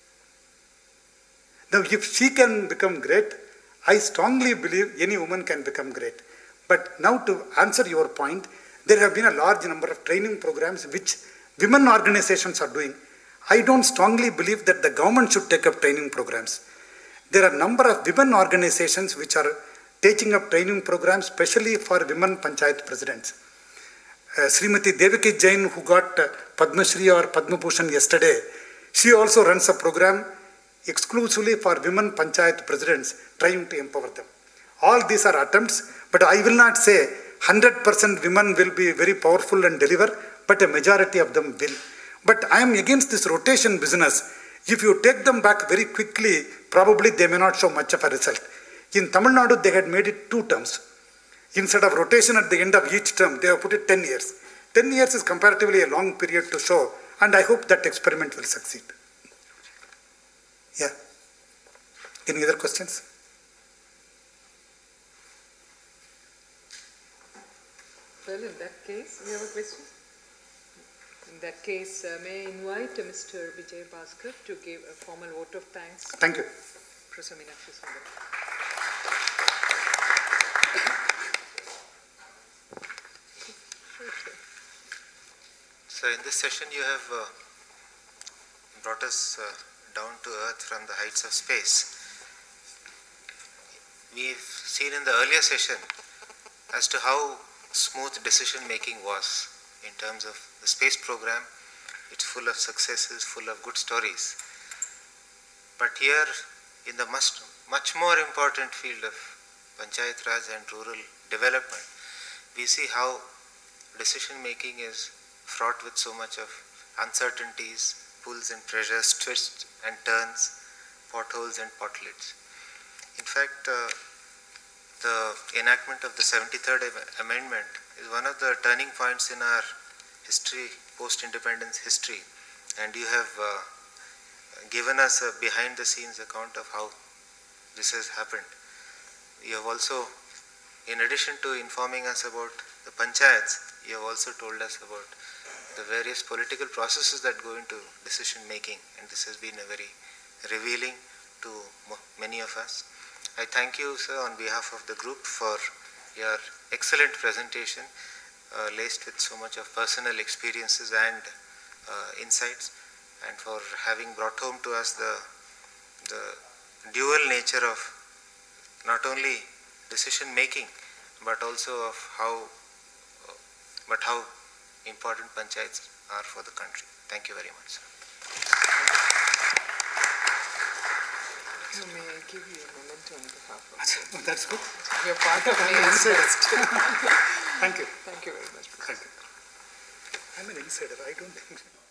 Now, if she can become great, I strongly believe any woman can become great. But now, to answer your point, there have been a large number of training programs which women organizations are doing. I don't strongly believe that the government should take up training programs. There are a number of women organizations which are taking up training programs, especially for women panchayat presidents. Uh, Srimati Devaki Jain, who got uh, Padma Shri or Padma Bhushan yesterday, she also runs a program exclusively for women panchayat presidents, trying to empower them. All these are attempts, but I will not say one hundred percent women will be very powerful and deliver, but a majority of them will. But I am against this rotation business. If you take them back very quickly, probably they may not show much of a result. In Tamil Nadu, they had made it two terms. Instead of rotation at the end of each term, they have put it ten years. ten years is comparatively a long period to show, and I hope that experiment will succeed. Yeah. Any other questions? Well, in that case, we have a question. In that case, uh, may I invite uh, Mister Vijay Bhaskar to give a formal vote of thanks. Thank you. Professor Meenakshisundaram. So in this session you have uh, brought us uh, down to earth from the heights of space. We've seen in the earlier session as to how smooth decision making was in terms of the space program. It's full of successes, full of good stories. But here in the much, much more important field of Panchayat Raj and rural development, we see how decision making is fraught with so much of uncertainties, pulls and pressures, twists and turns, potholes and potlets. In fact, uh, the enactment of the seventy-third Amendment is one of the turning points in our history, post-independence history, and you have uh, given us a behind-the-scenes account of how this has happened. You have also, in addition to informing us about the panchayats, you have also told us about the various political processes that go into decision making, and this has been a very revealing to many of us. I thank you, sir, on behalf of the group for your excellent presentation, uh, laced with so much of personal experiences and uh, insights, and for having brought home to us the, the dual nature of not only decision making, but also of how, uh, but how important panchayats are for the country. Thank you very much, sir. So may I give you a moment on behalf of Oh, that's good. you are part of my interest. Thank you. Thank you very much. Thank you. I'm an insider. I don't think so.